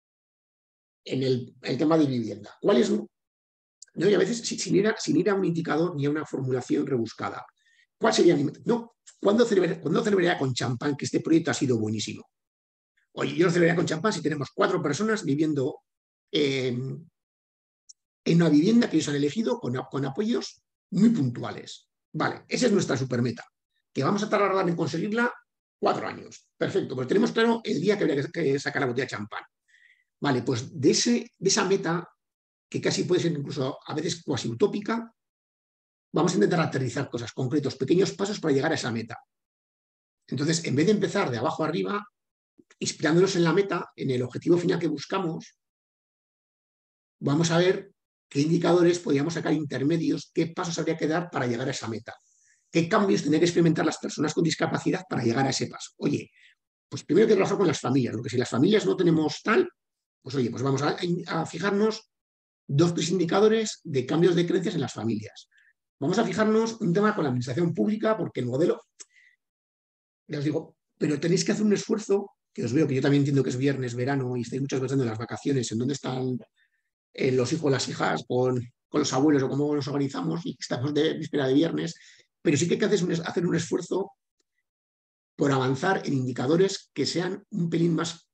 el tema de vivienda, ¿cuál es? No, y a veces sin ir a un indicador ni a una formulación rebuscada. ¿Cuál sería mi? No, ¿cuándo celebraría con champán que este proyecto ha sido buenísimo? Oye, yo lo celebraría con champán si tenemos 4 personas viviendo en una vivienda que ellos han elegido con apoyos muy puntuales. Vale, esa es nuestra supermeta, que vamos a tardar en conseguirla 4 años. Perfecto, pues tenemos claro el día que habría que sacar la botella de champán. Vale, pues de esa meta, que casi puede ser incluso a veces cuasi utópica, vamos a intentar aterrizar cosas concretos, pequeños pasos para llegar a esa meta. Entonces, en vez de empezar de abajo arriba, inspirándonos en la meta, en el objetivo final que buscamos, vamos a ver qué indicadores podríamos sacar intermedios, qué pasos habría que dar para llegar a esa meta, qué cambios tendrían que experimentar las personas con discapacidad para llegar a ese paso. Oye, pues primero hay que trabajar con las familias, porque si las familias no tenemos tal, pues oye, pues vamos a fijarnos 2 indicadores de cambios de creencias en las familias. Vamos a fijarnos un tema con la administración pública, porque el modelo, ya os digo, pero tenéis que hacer un esfuerzo, que os veo que yo también entiendo que es viernes, verano, y estáis muchas veces en las vacaciones, en dónde están los hijos, las hijas, con los abuelos o cómo nos organizamos, y estamos de víspera de viernes, pero sí que hay que hacer un esfuerzo por avanzar en indicadores que sean un pelín más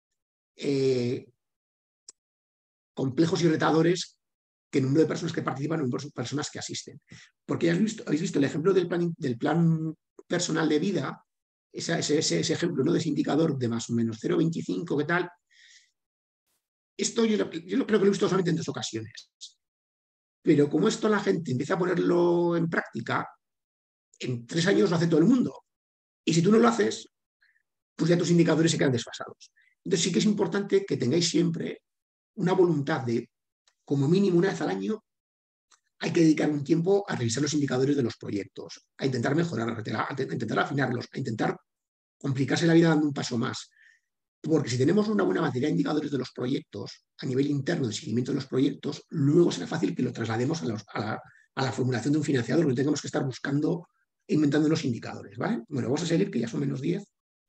complejos y retadores que el número de personas que participan o el número de personas que asisten. Porque habéis visto el ejemplo del plan personal de vida, ese ejemplo, ¿no? De ese indicador de más o menos 0,25, ¿qué tal? Esto yo creo que lo he visto solamente en 2 ocasiones. Pero como esto la gente empieza a ponerlo en práctica, en 3 años lo hace todo el mundo. Y si tú no lo haces, pues ya tus indicadores se quedan desfasados. Entonces sí que es importante que tengáis siempre una voluntad de, como mínimo una vez al año, hay que dedicar un tiempo a revisar los indicadores de los proyectos, a intentar mejorarlos, a intentar afinarlos, a intentar complicarse la vida dando un paso más. Porque si tenemos una buena batería de indicadores de los proyectos a nivel interno de seguimiento de los proyectos, luego será fácil que lo traslademos a la formulación de un financiador, no tengamos que estar buscando e inventando los indicadores, ¿vale? Bueno, vamos a seguir, que ya son menos 10.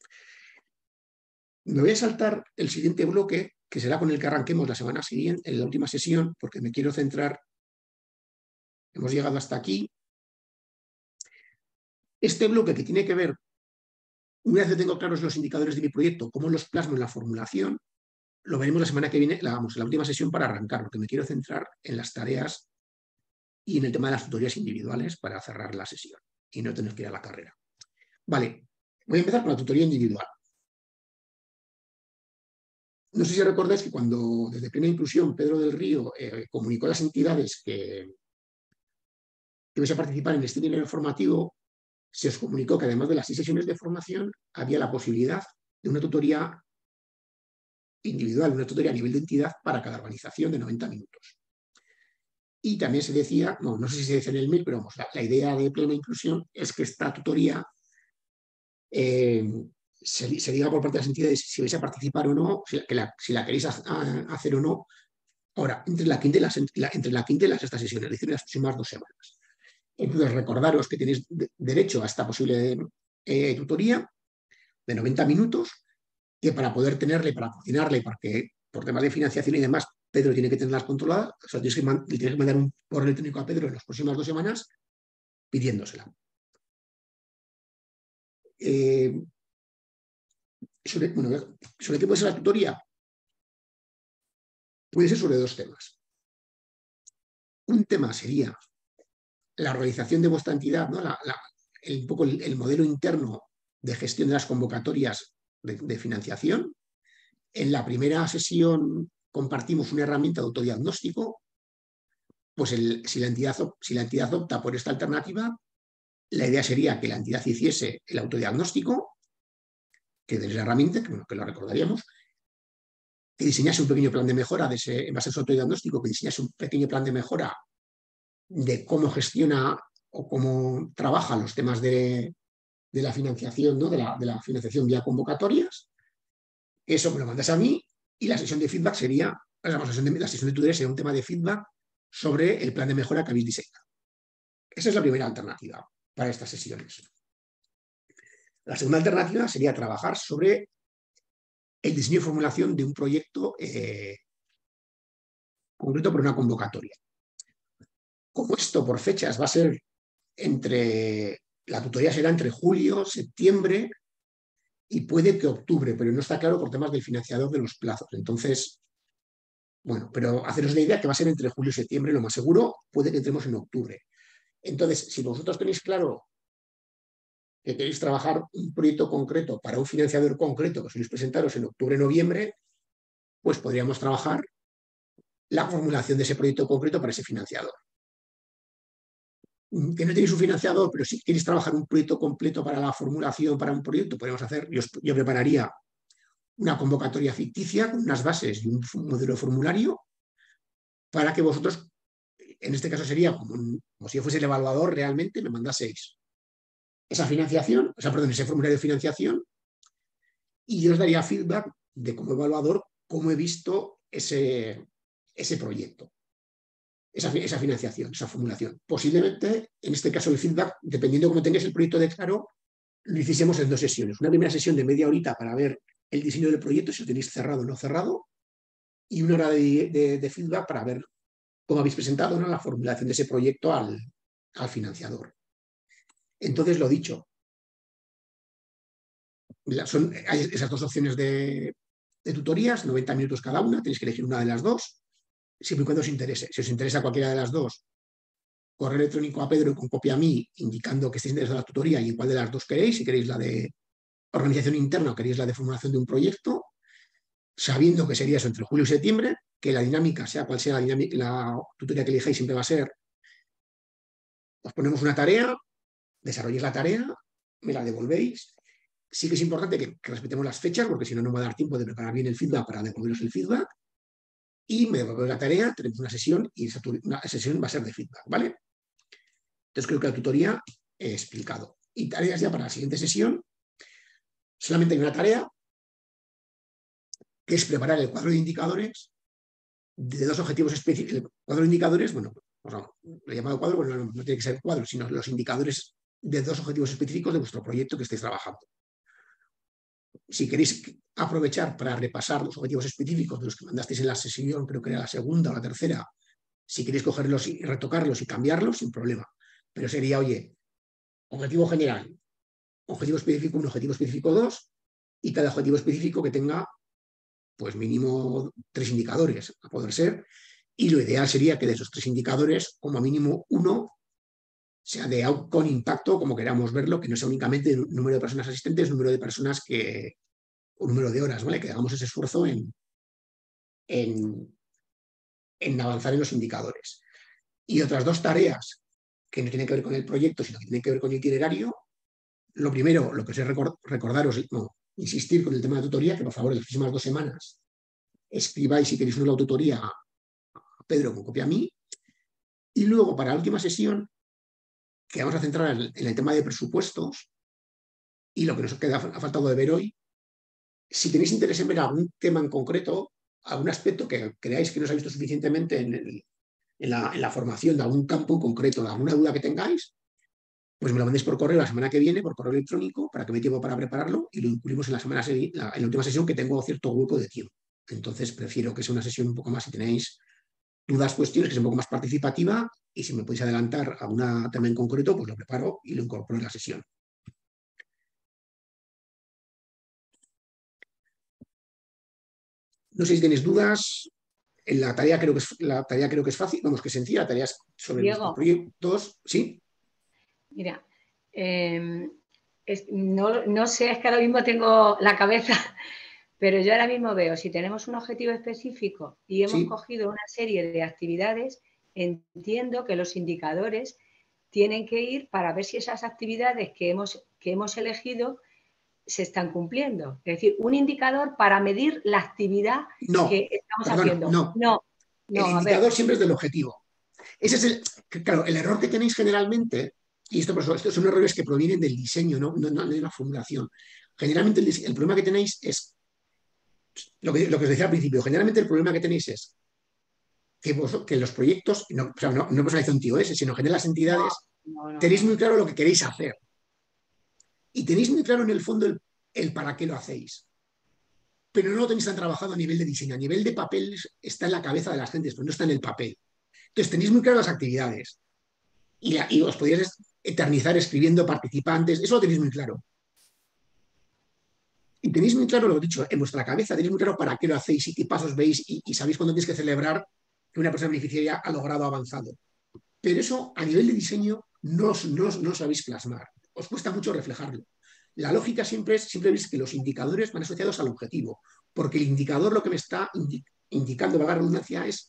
Me voy a saltar el siguiente bloque, que será con el que arranquemos la semana siguiente, en la última sesión, porque me quiero centrar. Hemos llegado hasta aquí. Este bloque que tiene que ver, una vez que tengo claros los indicadores de mi proyecto, cómo los plasmo en la formulación, lo veremos la semana que viene, en la última sesión para arrancar, porque me quiero centrar en las tareas y en el tema de las tutorías individuales para cerrar la sesión y no tener que ir a la carrera. Vale, voy a empezar con la tutoría individual. No sé si recordáis que cuando desde Plena Inclusión Pedro del Río comunicó a las entidades que vais a participar en este itinerario formativo, se os comunicó que además de las 6 sesiones de formación había la posibilidad de una tutoría individual, una tutoría a nivel de entidad para cada organización de 90 minutos. Y también se decía, no sé si se dice en el mail, pero vamos, la idea de Plena Inclusión es que esta tutoría se diga por parte de las entidades si vais a participar o no, si la queréis hacer o no, ahora, entre la quinta y la sexta sesión, es decir, en las próximas 2 semanas. Entonces, recordaros que tenéis derecho a esta posible tutoría de 90 minutos, que para poder tenerle, para coordinarle, porque por temas de financiación y demás, Pedro tiene que tenerlas controladas, o sea, tienes que mandar un correo electrónico a Pedro en las próximas 2 semanas pidiéndosela. ¿Sobre qué puede ser la tutoría? Puede ser sobre 2 temas. Un tema sería la organización de vuestra entidad, ¿no? Un poco el modelo interno de gestión de las convocatorias de financiación. En la primera sesión compartimos una herramienta de autodiagnóstico. Pues si la entidad opta por esta alternativa, la idea sería que la entidad hiciese el autodiagnóstico, que desde la herramienta, que lo recordaríamos, que diseñase un pequeño plan de mejora en base a su autodiagnóstico, que diseñase un pequeño plan de mejora de cómo gestiona o cómo trabaja los temas de la financiación, ¿no? de la financiación vía convocatorias. Eso me lo mandas a mí y la sesión de feedback sería, la sesión de tutoría sería un tema de feedback sobre el plan de mejora que habéis diseñado. Esa es la primera alternativa para estas sesiones. La segunda alternativa sería trabajar sobre el diseño y formulación de un proyecto concreto por una convocatoria. Como esto por fechas va a ser la tutoría será entre julio, septiembre y puede que octubre, pero no está claro por temas del financiador de los plazos. Entonces, bueno, pero haceros la idea que va a ser entre julio y septiembre, lo más seguro, puede que entremos en octubre. Entonces, si vosotros tenéis claro que queréis trabajar un proyecto concreto para un financiador concreto que soléis presentaros en octubre, noviembre, pues podríamos trabajar la formulación de ese proyecto concreto para ese financiador. Que no tenéis un financiador, pero si queréis trabajar un proyecto completo para la formulación para un proyecto, podemos hacer, yo prepararía una convocatoria ficticia con unas bases y un modelo de formulario para que vosotros, en este caso sería como si yo fuese el evaluador realmente, me mandaseis esa financiación, ese formulario de financiación, y yo os daría feedback de como evaluador cómo he visto ese proyecto, esa financiación, esa formulación. Posiblemente, en este caso, el feedback, dependiendo de cómo tengáis el proyecto de claro, lo hiciésemos en 2 sesiones. Una primera sesión de media horita para ver el diseño del proyecto, si lo tenéis cerrado o no cerrado, y 1 hora de feedback para ver cómo habéis presentado, ¿no?, la formulación de ese proyecto al financiador. Entonces, lo dicho, hay esas 2 opciones de tutorías, 90 minutos cada una, tenéis que elegir una de las 2, siempre y cuando os interese. Si os interesa cualquiera de las 2, correo electrónico a Pedro con copia a mí, indicando que estáis interesados en la tutoría y en cuál de las 2 queréis, si queréis la de organización interna o queréis la de formulación de un proyecto, sabiendo que sería eso entre julio y septiembre, que la dinámica, sea cual sea la tutoría que elijáis, siempre va a ser, os ponemos una tarea, desarrolléis la tarea, me la devolvéis. Sí que es importante que respetemos las fechas, porque si no, no me va a dar tiempo de preparar bien el feedback para devolveros el feedback. Y me devolvéis la tarea, tenemos una sesión y esa sesión va a ser de feedback, ¿vale? Entonces creo que la tutoría he explicado. Y tareas ya para la siguiente sesión. Solamente hay una tarea, que es preparar el cuadro de indicadores de 2 objetivos específicos. El cuadro de indicadores, bueno, lo he llamado cuadro, bueno, no tiene que ser cuadro, sino los indicadores de 2 objetivos específicos de vuestro proyecto que estáis trabajando. Si queréis aprovechar para repasar los objetivos específicos de los que mandasteis en la sesión, creo que era la segunda o la tercera, si queréis cogerlos y retocarlos y cambiarlos, sin problema. Pero sería, oye, objetivo general, objetivo específico 1, objetivo específico 2, y cada objetivo específico que tenga, pues mínimo 3 indicadores, a poder ser, y lo ideal sería que de esos 3 indicadores, como mínimo 1, sea de outcome, impacto, como queramos verlo, que no sea únicamente el número de personas asistentes, número de personas o número de horas, ¿vale? Que hagamos ese esfuerzo en avanzar en los indicadores. Y otras 2 tareas que no tienen que ver con el proyecto, sino que tienen que ver con el itinerario. Lo primero, lo que os he recordaros, insistir con el tema de la tutoría, que por favor, en las próximas 2 semanas escribáis si queréis una tutoría a Pedro con copia a mí. Y luego, para la última sesión, que vamos a centrar en el tema de presupuestos y lo que nos ha faltado de ver hoy, si tenéis interés en ver algún tema en concreto, algún aspecto que creáis que no os ha visto suficientemente en la formación de algún campo en concreto, de alguna duda que tengáis, pues me lo mandéis por correo la semana que viene, por correo electrónico, para que me dé tiempo para prepararlo y lo incluimos en la última sesión, que tengo cierto hueco de tiempo. Entonces prefiero que sea una sesión un poco más, si tenéis dudas, cuestiones, que sea un poco más participativa, y si me podéis adelantar a un tema en concreto, pues lo preparo y lo incorporo en la sesión. No sé si tenéis dudas. La tarea creo que es fácil, vamos, que es sencilla. La tarea es sobre Diego, nuestros proyectos. ¿Sí? Mira, No sé, es que ahora mismo tengo la cabeza, pero yo ahora mismo veo, si tenemos un objetivo específico y hemos cogido una serie de actividades, entiendo que los indicadores tienen que ir para ver si esas actividades que hemos elegido se están cumpliendo. Es decir, un indicador para medir la actividad que estamos haciendo. No, el indicador siempre es del objetivo. Ese es claro, el error que tenéis generalmente, y estos son errores que provienen del diseño, no de la formulación. Generalmente el problema que tenéis es lo que os decía al principio. Generalmente el problema que tenéis es que los proyectos, no personaliza un tío ese, sino que en las entidades tenéis muy claro lo que queréis hacer. Y tenéis muy claro en el fondo el para qué lo hacéis. Pero no lo tenéis tan trabajado a nivel de diseño. A nivel de papel está en la cabeza de las gentes, pero no está en el papel. Entonces tenéis muy claro las actividades. Y os podéis eternizar escribiendo participantes. Eso lo tenéis muy claro. Y tenéis muy claro lo dicho, en vuestra cabeza tenéis muy claro para qué lo hacéis y qué pasos veis y sabéis cuándo tenéis que celebrar que una persona beneficiaria ha logrado avanzado. Pero eso a nivel de diseño no os sabéis plasmar. Os cuesta mucho reflejarlo. La lógica siempre veis que los indicadores van asociados al objetivo, porque el indicador lo que me está indicando, valga la redundancia, es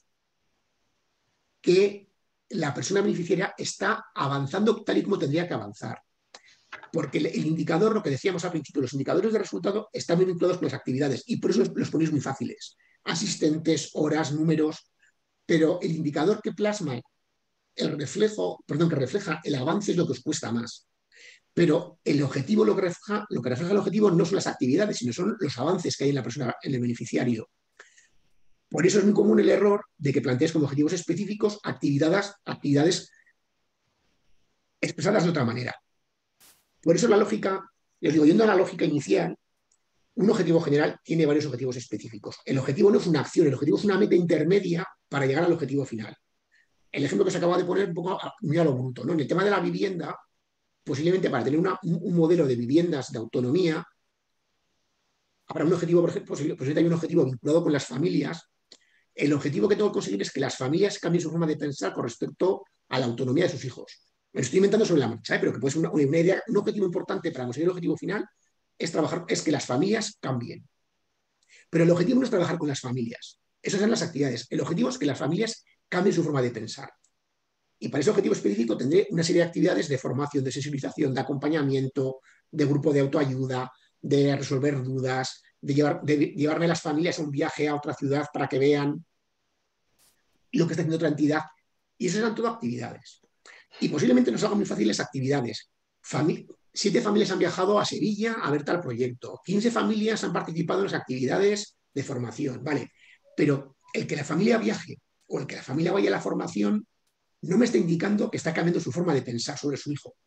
que la persona beneficiaria está avanzando tal y como tendría que avanzar. Porque el indicador, lo que decíamos al principio, los indicadores de resultado están muy vinculados con las actividades y por eso los ponéis muy fáciles. Asistentes, horas, números, pero el indicador que plasma que refleja el avance es lo que os cuesta más. Pero el objetivo, lo que refleja el objetivo no son las actividades, sino son los avances que hay en la persona, en el beneficiario. Por eso es muy común el error de que plantees como objetivos específicos actividades expresadas de otra manera. Por eso la lógica, os digo, yendo a la lógica inicial, un objetivo general tiene varios objetivos específicos. El objetivo no es una acción, el objetivo es una meta intermedia para llegar al objetivo final. El ejemplo que se acaba de poner un poco muy a lo bruto, ¿no? En el tema de la vivienda, posiblemente para tener un modelo de viviendas de autonomía, habrá un objetivo, por ejemplo, posiblemente hay un objetivo vinculado con las familias. El objetivo que tengo que conseguir es que las familias cambien su forma de pensar con respecto a la autonomía de sus hijos. Me lo estoy inventando sobre la marcha, pero que puede ser una idea, un objetivo importante para conseguir el objetivo final es que las familias cambien. Pero el objetivo no es trabajar con las familias. Esas son las actividades. El objetivo es que las familias cambien su forma de pensar. Y para ese objetivo específico tendré una serie de actividades de formación, de sensibilización, de acompañamiento, de grupo de autoayuda, de resolver dudas, de llevarme a las familias a un viaje a otra ciudad para que vean lo que está haciendo otra entidad. Y esas son todas actividades. Y posiblemente nos hagan muy fáciles actividades. 7 familias han viajado a Sevilla a ver tal proyecto. 15 familias han participado en las actividades de formación. Vale, pero el que la familia viaje o el que la familia vaya a la formación no me está indicando que está cambiando su forma de pensar sobre su hijo.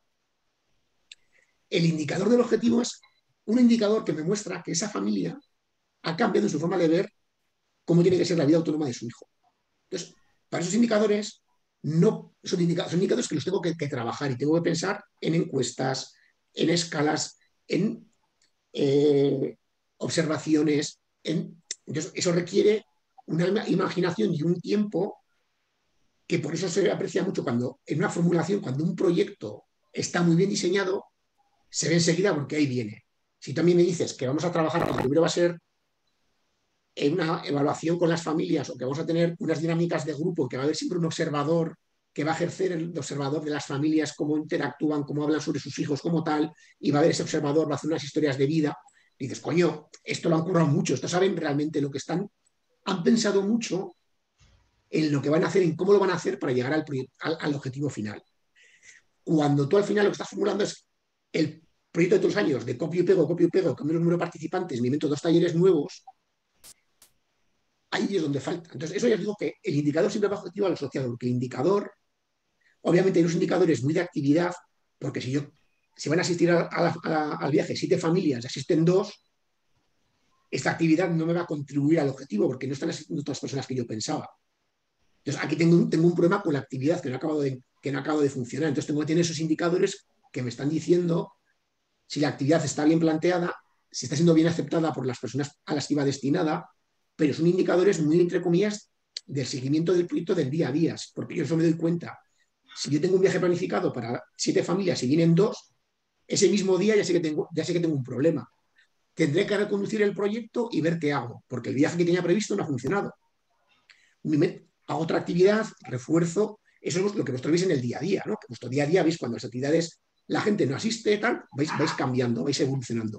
El indicador del objetivo es un indicador que me muestra que esa familia ha cambiado su forma de ver cómo tiene que ser la vida autónoma de su hijo. Entonces, para esos indicadores, no son indicadores que los tengo que trabajar y tengo que pensar en encuestas, en escalas, en observaciones. Entonces, eso requiere una imaginación y un tiempo que por eso se aprecia mucho cuando en una formulación, cuando un proyecto está muy bien diseñado, se ve enseguida porque ahí viene. Si también me dices que vamos a trabajar, lo primero va a ser en una evaluación con las familias o que vamos a tener unas dinámicas de grupo, que va a haber siempre un observador que va a ejercer el observador de las familias, cómo interactúan, cómo hablan sobre sus hijos como tal, y va a haber ese observador, va a hacer unas historias de vida. Y dices, coño, esto lo han currado mucho, esto saben realmente lo que están, han pensado mucho en lo que van a hacer, en cómo lo van a hacer para llegar al objetivo final. Cuando tú al final lo que estás formulando es el proyecto de todos los años, de copio y pego, cambio el número de participantes, me invento 2 talleres nuevos, ahí es donde falta. Entonces, eso ya os digo que el indicador siempre va objetivo al asociado, porque el indicador, obviamente hay unos indicadores muy de actividad, porque si van a asistir al viaje 7 familias, asisten 2, esta actividad no me va a contribuir al objetivo, porque no están asistiendo otras personas que yo pensaba. Entonces, aquí tengo un problema con la actividad que no acabo de funcionar. Entonces, tengo que tener esos indicadores que me están diciendo si la actividad está bien planteada, si está siendo bien aceptada por las personas a las que iba destinada, pero son indicadores muy, entre comillas, del seguimiento del proyecto del día a día, porque yo eso me doy cuenta. Si yo tengo un viaje planificado para 7 familias y vienen 2, ese mismo día ya sé que tengo un problema. Tendré que reconducir el proyecto y ver qué hago, porque el viaje que tenía previsto no ha funcionado. Hago otra actividad, refuerzo, eso es lo que vosotros veis en el día a día, ¿no? Que vuestro día a día veis cuando las actividades la gente no asiste, tal, vais cambiando, vais evolucionando.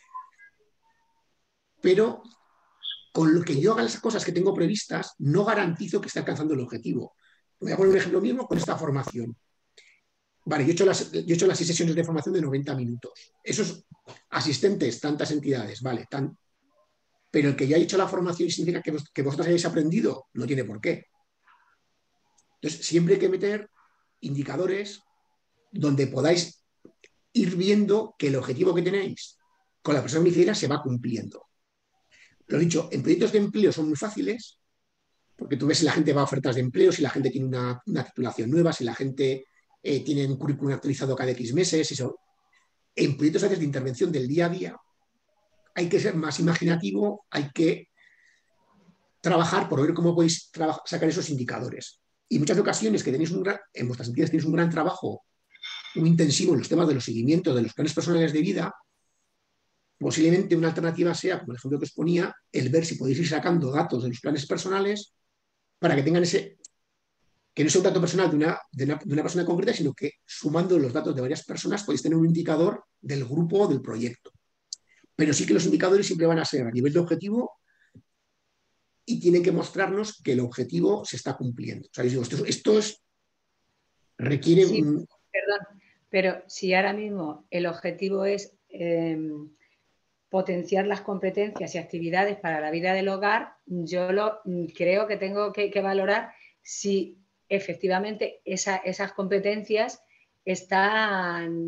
Pero con lo que yo haga las cosas que tengo previstas, no garantizo que esté alcanzando el objetivo. Voy a poner un ejemplo mismo con esta formación. Vale, yo he hecho las 6 sesiones de formación de 90 minutos. Esos asistentes, tantas entidades, vale, pero el que ya ha hecho la formación significa que vosotros hayáis aprendido, no tiene por qué. Entonces, siempre hay que meter indicadores donde podáis ir viendo que el objetivo que tenéis con la persona beneficiaria se va cumpliendo. Lo dicho, en proyectos de empleo son muy fáciles, porque tú ves si la gente va a ofertas de empleo, si la gente tiene una titulación nueva, si la gente tiene un currículum actualizado cada X meses. Eso. En proyectos de intervención del día a día hay que ser más imaginativo, hay que trabajar por ver cómo podéis sacar esos indicadores. Y muchas ocasiones que tenéis en vuestras entidades tenéis un gran trabajo, un intensivo en los temas de los seguimientos, de los planes personales de vida, posiblemente una alternativa sea, como el ejemplo que os ponía, el ver si podéis ir sacando datos de los planes personales para que tengan que no sea un dato personal de una persona concreta, sino que sumando los datos de varias personas podéis tener un indicador del grupo o del proyecto. Pero sí que los indicadores siempre van a ser a nivel de objetivo y tienen que mostrarnos que el objetivo se está cumpliendo. O sea, digo, esto requiere sí, perdón, pero si ahora mismo el objetivo es potenciar las competencias y actividades para la vida del hogar, yo creo que tengo que valorar si efectivamente esas competencias están,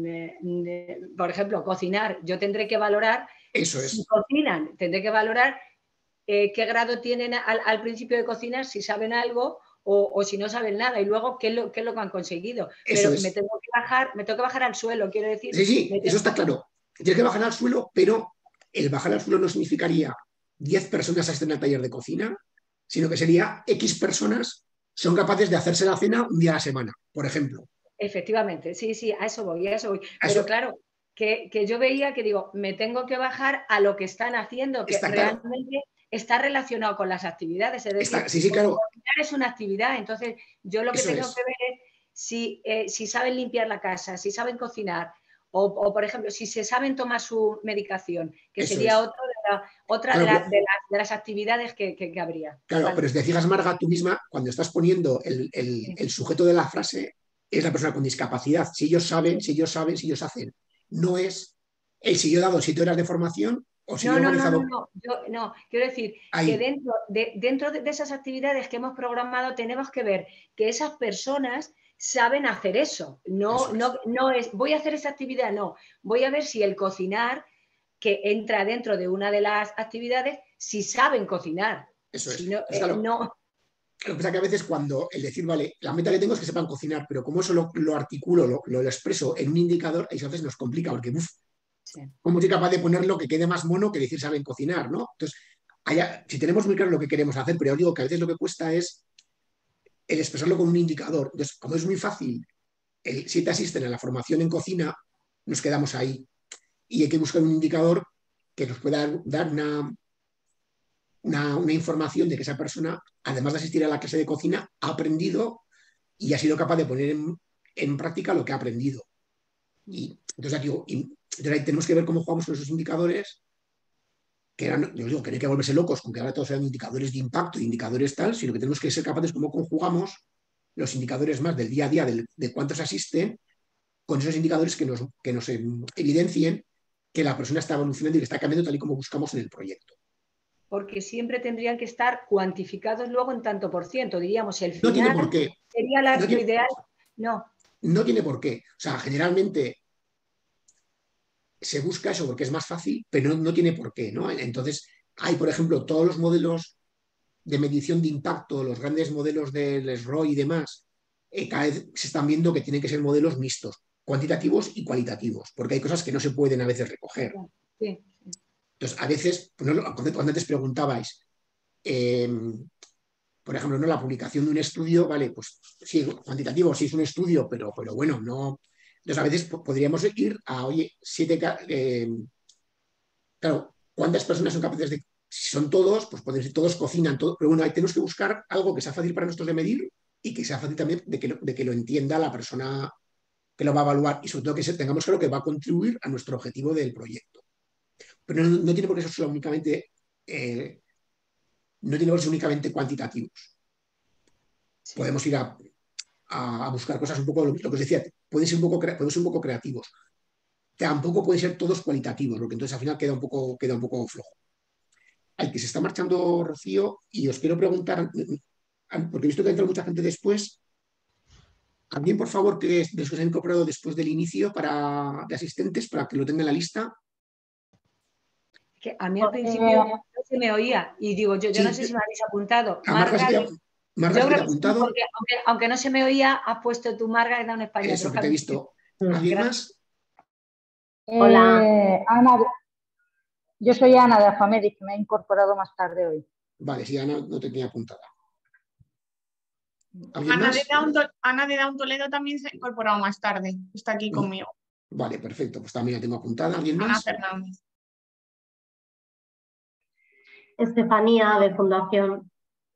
por ejemplo, cocinar. Yo tendré que valorar si cocinan, tendré que valorar qué grado tienen al principio de cocinar, si saben algo o si no saben nada, y luego qué es lo que han conseguido. Pero me tengo que bajar al suelo, quiero decir. Sí, eso está claro. Tienes que bajar al suelo, pero el bajar al suelo no significaría 10 personas asisten al taller de cocina, sino que sería X personas son capaces de hacerse la cena un día a la semana, por ejemplo. Efectivamente, sí, a eso voy. Pero claro, que yo veía que digo, me tengo que bajar a lo que están haciendo, que realmente está relacionado con las actividades. Es decir, claro. Cocinar es una actividad, entonces yo lo que tengo que ver es si saben limpiar la casa, si saben cocinar, o por ejemplo, si se saben tomar su medicación, que sería otra de las actividades que habría. Claro, pero si te fijas, Marga, tú misma, cuando estás poniendo el sujeto de la frase, es la persona con discapacidad. Si ellos saben, si ellos hacen. No es si yo he dado 7 horas de formación o si yo he organizado... No, quiero decir que dentro de esas actividades que hemos programado tenemos que ver que esas personas saben hacer eso. No es voy a hacer esa actividad, no. Voy a ver si el cocinar, que entra dentro de una de las actividades, si saben cocinar. Eso es. Si no, Lo que pasa es que a veces cuando el decir, vale, la meta que tengo es que sepan cocinar, pero como eso lo articulo, lo expreso en un indicador, ahí a veces nos complica, porque ¿cómo soy capaz de ponerlo que quede más mono que decir saben cocinar, ¿no? Entonces, si tenemos muy claro lo que queremos hacer, pero yo digo que a veces lo que cuesta es el expresarlo con un indicador. Entonces, como es muy fácil, si te asisten a la formación en cocina, nos quedamos ahí. Y hay que buscar un indicador que nos pueda dar una información de que esa persona, además de asistir a la clase de cocina, ha aprendido y ha sido capaz de poner en práctica lo que ha aprendido. Y entonces aquí ahí tenemos que ver cómo jugamos con esos indicadores, que yo digo que no hay que volverse locos con que ahora todos sean indicadores de impacto, indicadores tal, sino que tenemos que ser capaces cómo conjugamos los indicadores más del día a día, de cuántos asisten, con esos indicadores que nos evidencien que la persona está evolucionando y que está cambiando tal y como buscamos en el proyecto. Porque siempre tendrían que estar cuantificados luego en tanto por ciento, diríamos, el final no tiene por qué. Sería lo ideal. No tiene por qué. O sea, generalmente se busca eso porque es más fácil, pero no tiene por qué, ¿no? Entonces, hay, por ejemplo, todos los modelos de medición de impacto, los grandes modelos del SROI y demás, cada vez se están viendo que tienen que ser modelos mixtos, cuantitativos y cualitativos, porque hay cosas que no se pueden a veces recoger. Sí. Entonces, a veces, cuando antes preguntabais, por ejemplo, ¿no? La publicación de un estudio, vale, pues sí, cuantitativo, sí es un estudio, pero bueno, no Entonces, a veces podríamos ir a, oye, claro, ¿cuántas personas son capaces de, si son todos, pues podemos decir, todos cocinan, todo, pero bueno, ahí tenemos que buscar algo que sea fácil para nosotros de medir y que sea fácil también de que lo entienda la persona que lo va a evaluar y sobre todo que tengamos claro que va a contribuir a nuestro objetivo del proyecto. Pero no tiene por qué ser únicamente, no tiene por qué ser únicamente cuantitativos. Sí. Podemos ir a buscar cosas un poco, lo que os decía, pueden ser un poco creativos. Tampoco pueden ser todos cualitativos, porque entonces al final queda un poco flojo. Al que se está marchando Rocío, y os quiero preguntar, porque he visto que ha entrado mucha gente después, ¿alguien, por favor, que de los que se han incorporado después del inicio de asistentes, para que lo tenga en la lista? Que a mí al principio no se me oía y digo, yo Sí, no sé si me habéis apuntado. a Marga sí que te ha apuntado. Porque aunque no se me oía, has puesto tu Marga y da un español. Eso, que te he visto. ¿Alguien más? Hola. Ana, yo soy Ana de Afamedic, que me he incorporado más tarde hoy. Vale, sí, Ana no te tenía apuntada. Ana de Down Toledo también se ha incorporado más tarde. Está aquí conmigo. Vale, perfecto. Pues también la tengo apuntada. ¿Alguien más? Ana Fernández. Estefanía, de Fundación.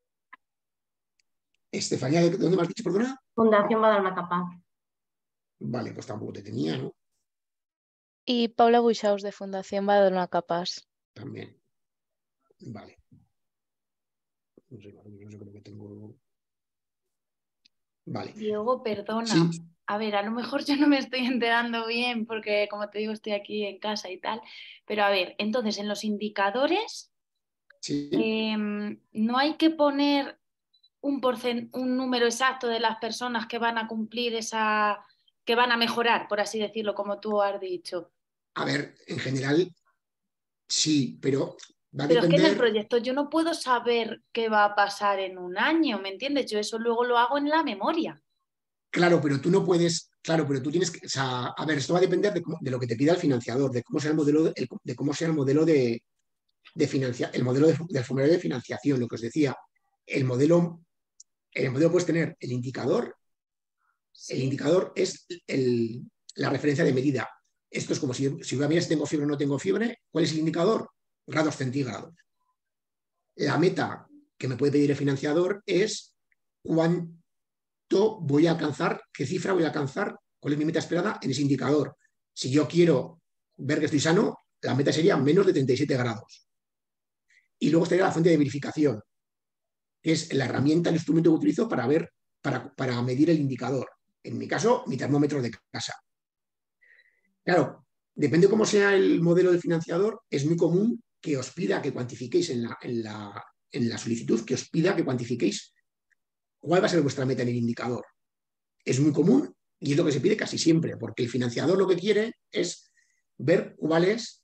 Estefanía, ¿de dónde me has dicho, perdona? Fundación va a dar una capa. Vale, pues tampoco te tenía, ¿no? Y Paula Buixaus, de Fundación Badalona Capas. También. Vale. No sé, creo que tengo... Vale. Diego, perdona. Sí. A ver, a lo mejor yo no me estoy enterando bien porque, como te digo, estoy aquí en casa y tal. Pero a ver, entonces, en los indicadores, Sí. no hay que poner un número exacto de las personas que van a cumplir que van a mejorar, por así decirlo, como tú has dicho. A ver, en general, sí, pero va a Pero depender... es que en el proyecto yo no puedo saber qué va a pasar en un año, ¿me entiendes? Yo eso luego lo hago en la memoria. Claro, pero tú no puedes, claro, pero tú tienes que, o sea, a ver, esto va a depender de lo que te pida el financiador, de cómo sea el modelo de financiación, el modelo del formulario de financiación, lo que os decía. En el modelo puedes tener el indicador. Sí. El indicador es la referencia de medida. Esto es como si voy a mirar si tengo fiebre o no tengo fiebre. ¿Cuál es el indicador? Grados centígrados. La meta que me puede pedir el financiador es cuánto voy a alcanzar, qué cifra voy a alcanzar, cuál es mi meta esperada en ese indicador. Si yo quiero ver que estoy sano, la meta sería menos de 37 grados. Y luego estaría la fuente de verificación, que es la herramienta, el instrumento que utilizo para medir el indicador. En mi caso, mi termómetro de casa. Claro, depende cómo sea el modelo del financiador, es muy común que os pida que cuantifiquéis en la solicitud, que os pida que cuantifiquéis cuál va a ser vuestra meta en el indicador. Es muy común y es lo que se pide casi siempre, porque el financiador lo que quiere es ver cuál es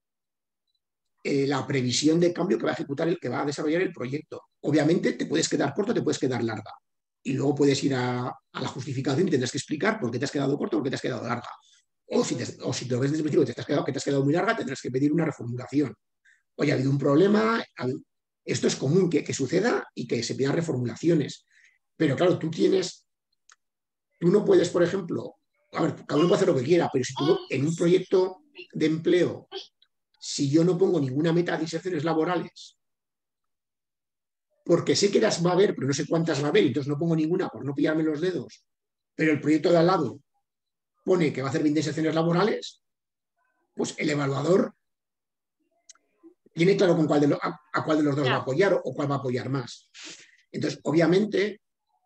la previsión de cambio que va a ejecutar, que va a desarrollar el proyecto. Obviamente te puedes quedar corto, te puedes quedar larga. Y luego puedes ir a la justificación y tendrás que explicar por qué te has quedado corto o por qué te has quedado larga. O si te lo ves desde el principio que te has quedado muy larga, tendrás que pedir una reformulación. Oye, ha habido un problema. Esto es común que suceda y que se pidan reformulaciones. Pero claro, tú no puedes, por ejemplo, a ver, cada uno puede hacer lo que quiera, pero si tú en un proyecto de empleo, si yo no pongo ninguna meta de inserciones laborales, porque sé que las va a haber, pero no sé cuántas va a haber, entonces no pongo ninguna por no pillarme los dedos, pero el proyecto de al lado pone que va a hacer 20 inserciones laborales, pues el evaluador tiene claro a cuál de los dos va a apoyar o cuál va a apoyar más. Entonces, obviamente,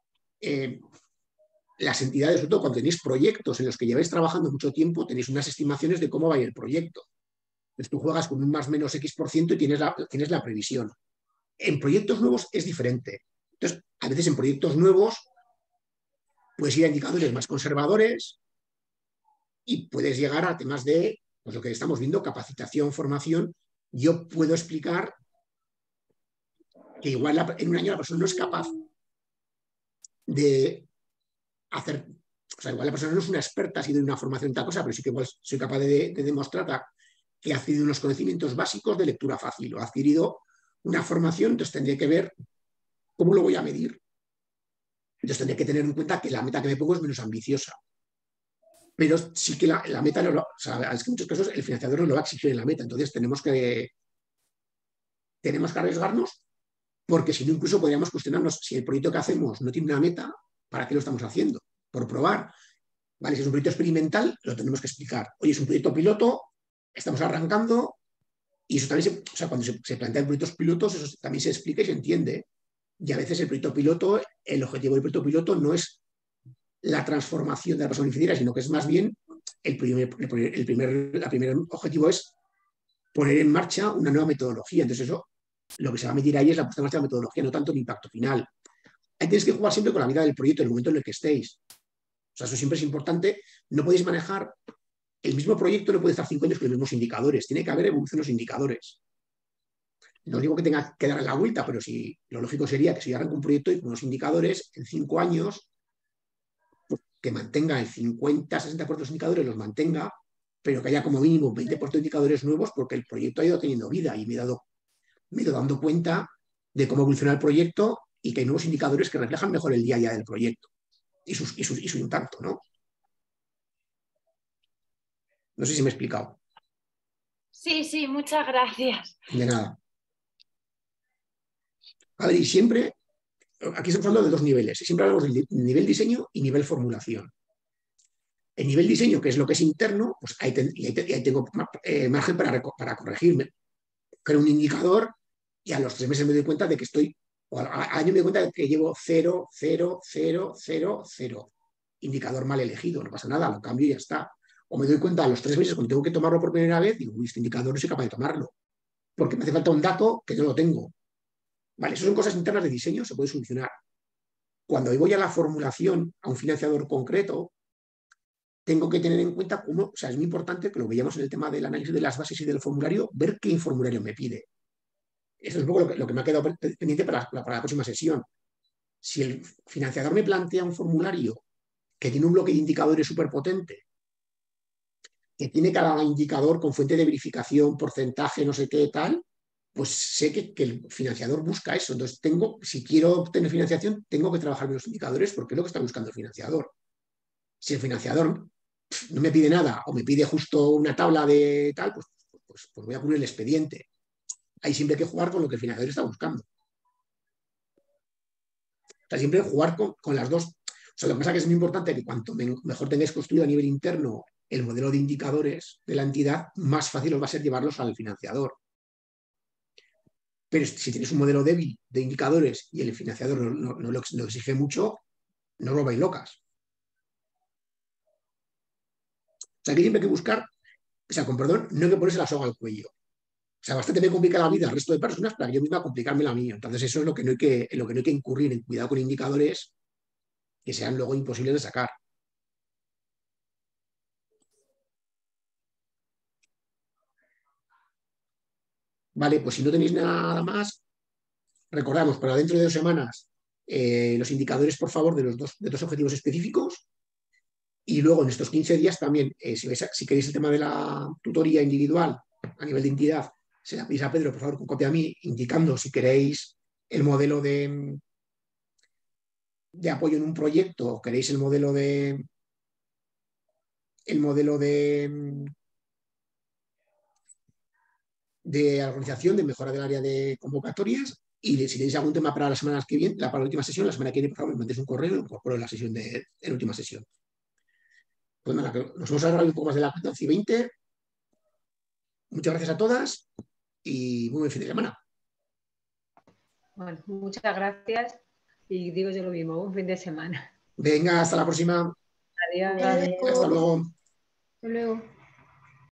las entidades, sobre todo cuando tenéis proyectos en los que lleváis trabajando mucho tiempo, tenéis unas estimaciones de cómo va a ir el proyecto. Entonces tú juegas con un más menos X% y tienes la previsión. En proyectos nuevos es diferente. Entonces, a veces en proyectos nuevos puedes ir a indicadores más conservadores y puedes llegar a temas de, pues lo que estamos viendo, capacitación, formación. Yo puedo explicar que igual en un año la persona no es capaz de hacer, o sea, igual la persona no es una experta, ha sido de una formación en tal cosa, pero sí que igual soy capaz de demostrar que ha adquirido unos conocimientos básicos de lectura fácil o ha adquirido una formación, entonces tendré que ver cómo lo voy a medir. Entonces tendré que tener en cuenta que la meta que me pongo es menos ambiciosa. pero sí que la meta, o sea, es que en muchos casos el financiador no lo va a exigir en la meta, entonces tenemos que arriesgarnos, porque si no incluso podríamos cuestionarnos si el proyecto que hacemos no tiene una meta, ¿para qué lo estamos haciendo? Por probar. Vale, si es un proyecto experimental, lo tenemos que explicar. Oye, es un proyecto piloto, estamos arrancando, y eso también, o sea, cuando se plantean proyectos pilotos, eso también se explica y se entiende. Y a veces el proyecto piloto, el objetivo del proyecto piloto no es la transformación de la persona financiera, sino que es más bien el primer objetivo es poner en marcha una nueva metodología. Entonces eso, lo que se va a medir ahí es la puesta en marcha de la metodología, no tanto el impacto final. Ahí tienes que jugar siempre con la vida del proyecto, en el momento en el que estéis. O sea, eso siempre es importante. No podéis manejar el mismo proyecto, no puede estar 5 años con los mismos indicadores. Tiene que haber evolución en los indicadores. No digo que tenga que dar la vuelta, pero sí, lo lógico sería que si yo arranco un proyecto y con unos indicadores, en 5 años, pues, que mantenga el 50-60% de los indicadores, los mantenga, pero que haya como mínimo 20% de indicadores nuevos, porque el proyecto ha ido teniendo vida y me he ido dando cuenta de cómo evoluciona el proyecto y que hay nuevos indicadores que reflejan mejor el día a día del proyecto y su impacto, ¿no? No sé si me he explicado. Sí, muchas gracias. De nada. A ver, y siempre, aquí estamos hablando de 2 niveles. Siempre hablamos del nivel diseño y nivel formulación. El nivel diseño, que es lo que es interno, pues ahí tengo margen para corregirme. Creo un indicador y a los 3 meses me doy cuenta de que estoy, o al año me doy cuenta de que llevo 0, 0, 0, 0, 0. Indicador mal elegido, no pasa nada, lo cambio y ya está. O me doy cuenta a los 3 meses cuando tengo que tomarlo por primera vez, digo, uy, este indicador no soy capaz de tomarlo, porque me hace falta un dato que no lo tengo. Vale, eso son cosas internas de diseño, se puede solucionar. Cuando voy a la formulación a un financiador concreto, tengo que tener en cuenta cómo, o sea, es muy importante que lo veíamos en el tema del análisis de las bases y del formulario, ver qué formulario me pide. Eso es un poco lo que me ha quedado pendiente para la próxima sesión. Si el financiador me plantea un formulario que tiene un bloque de indicadores súper potente, que tiene cada indicador con fuente de verificación, porcentaje, no sé qué tal, pues sé que el financiador busca eso. Entonces, si quiero obtener financiación, tengo que trabajar en los indicadores porque es lo que está buscando el financiador. Si el financiador no me pide nada o me pide justo una tabla de tal, pues voy a poner el expediente. Hay siempre que jugar con lo que el financiador está buscando. O sea, siempre jugar con las dos. O sea, lo que pasa es que es muy importante que cuanto mejor tengáis construido a nivel interno el modelo de indicadores de la entidad, más fácil os va a ser llevarlos al financiador. Pero si tienes un modelo débil de indicadores y el financiador no lo exige mucho, no os volváis locas. O sea, que siempre hay que buscar, o sea, con perdón, no hay que ponerse la soga al cuello. O sea, bastante me complica la vida al resto de personas para que yo misma complicarme la mía. Entonces, eso es lo que no hay que incurrir en cuidado con indicadores que sean luego imposibles de sacar. Vale, pues si no tenéis nada más, recordamos para dentro de 2 semanas los indicadores, por favor, de dos objetivos específicos. Y luego en estos 15 días también, si queréis el tema de la tutoría individual a nivel de entidad, se la pedís a Pedro, por favor, con copia a mí, indicando si queréis el modelo de apoyo en un proyecto o queréis el modelo de organización, de mejora del área de convocatorias. Y si tenéis algún tema para la semana que viene, para la última sesión, la semana que viene, por favor, me mandéis un correo y lo incorporo en la sesión en la última sesión. Pues nada, nos hemos agarrado un poco más de las 11:20. Muchas gracias a todas y muy buen fin de semana. Bueno, muchas gracias y digo yo lo mismo, buen fin de semana. Venga, hasta la próxima. Adiós. Hasta luego. Hasta luego.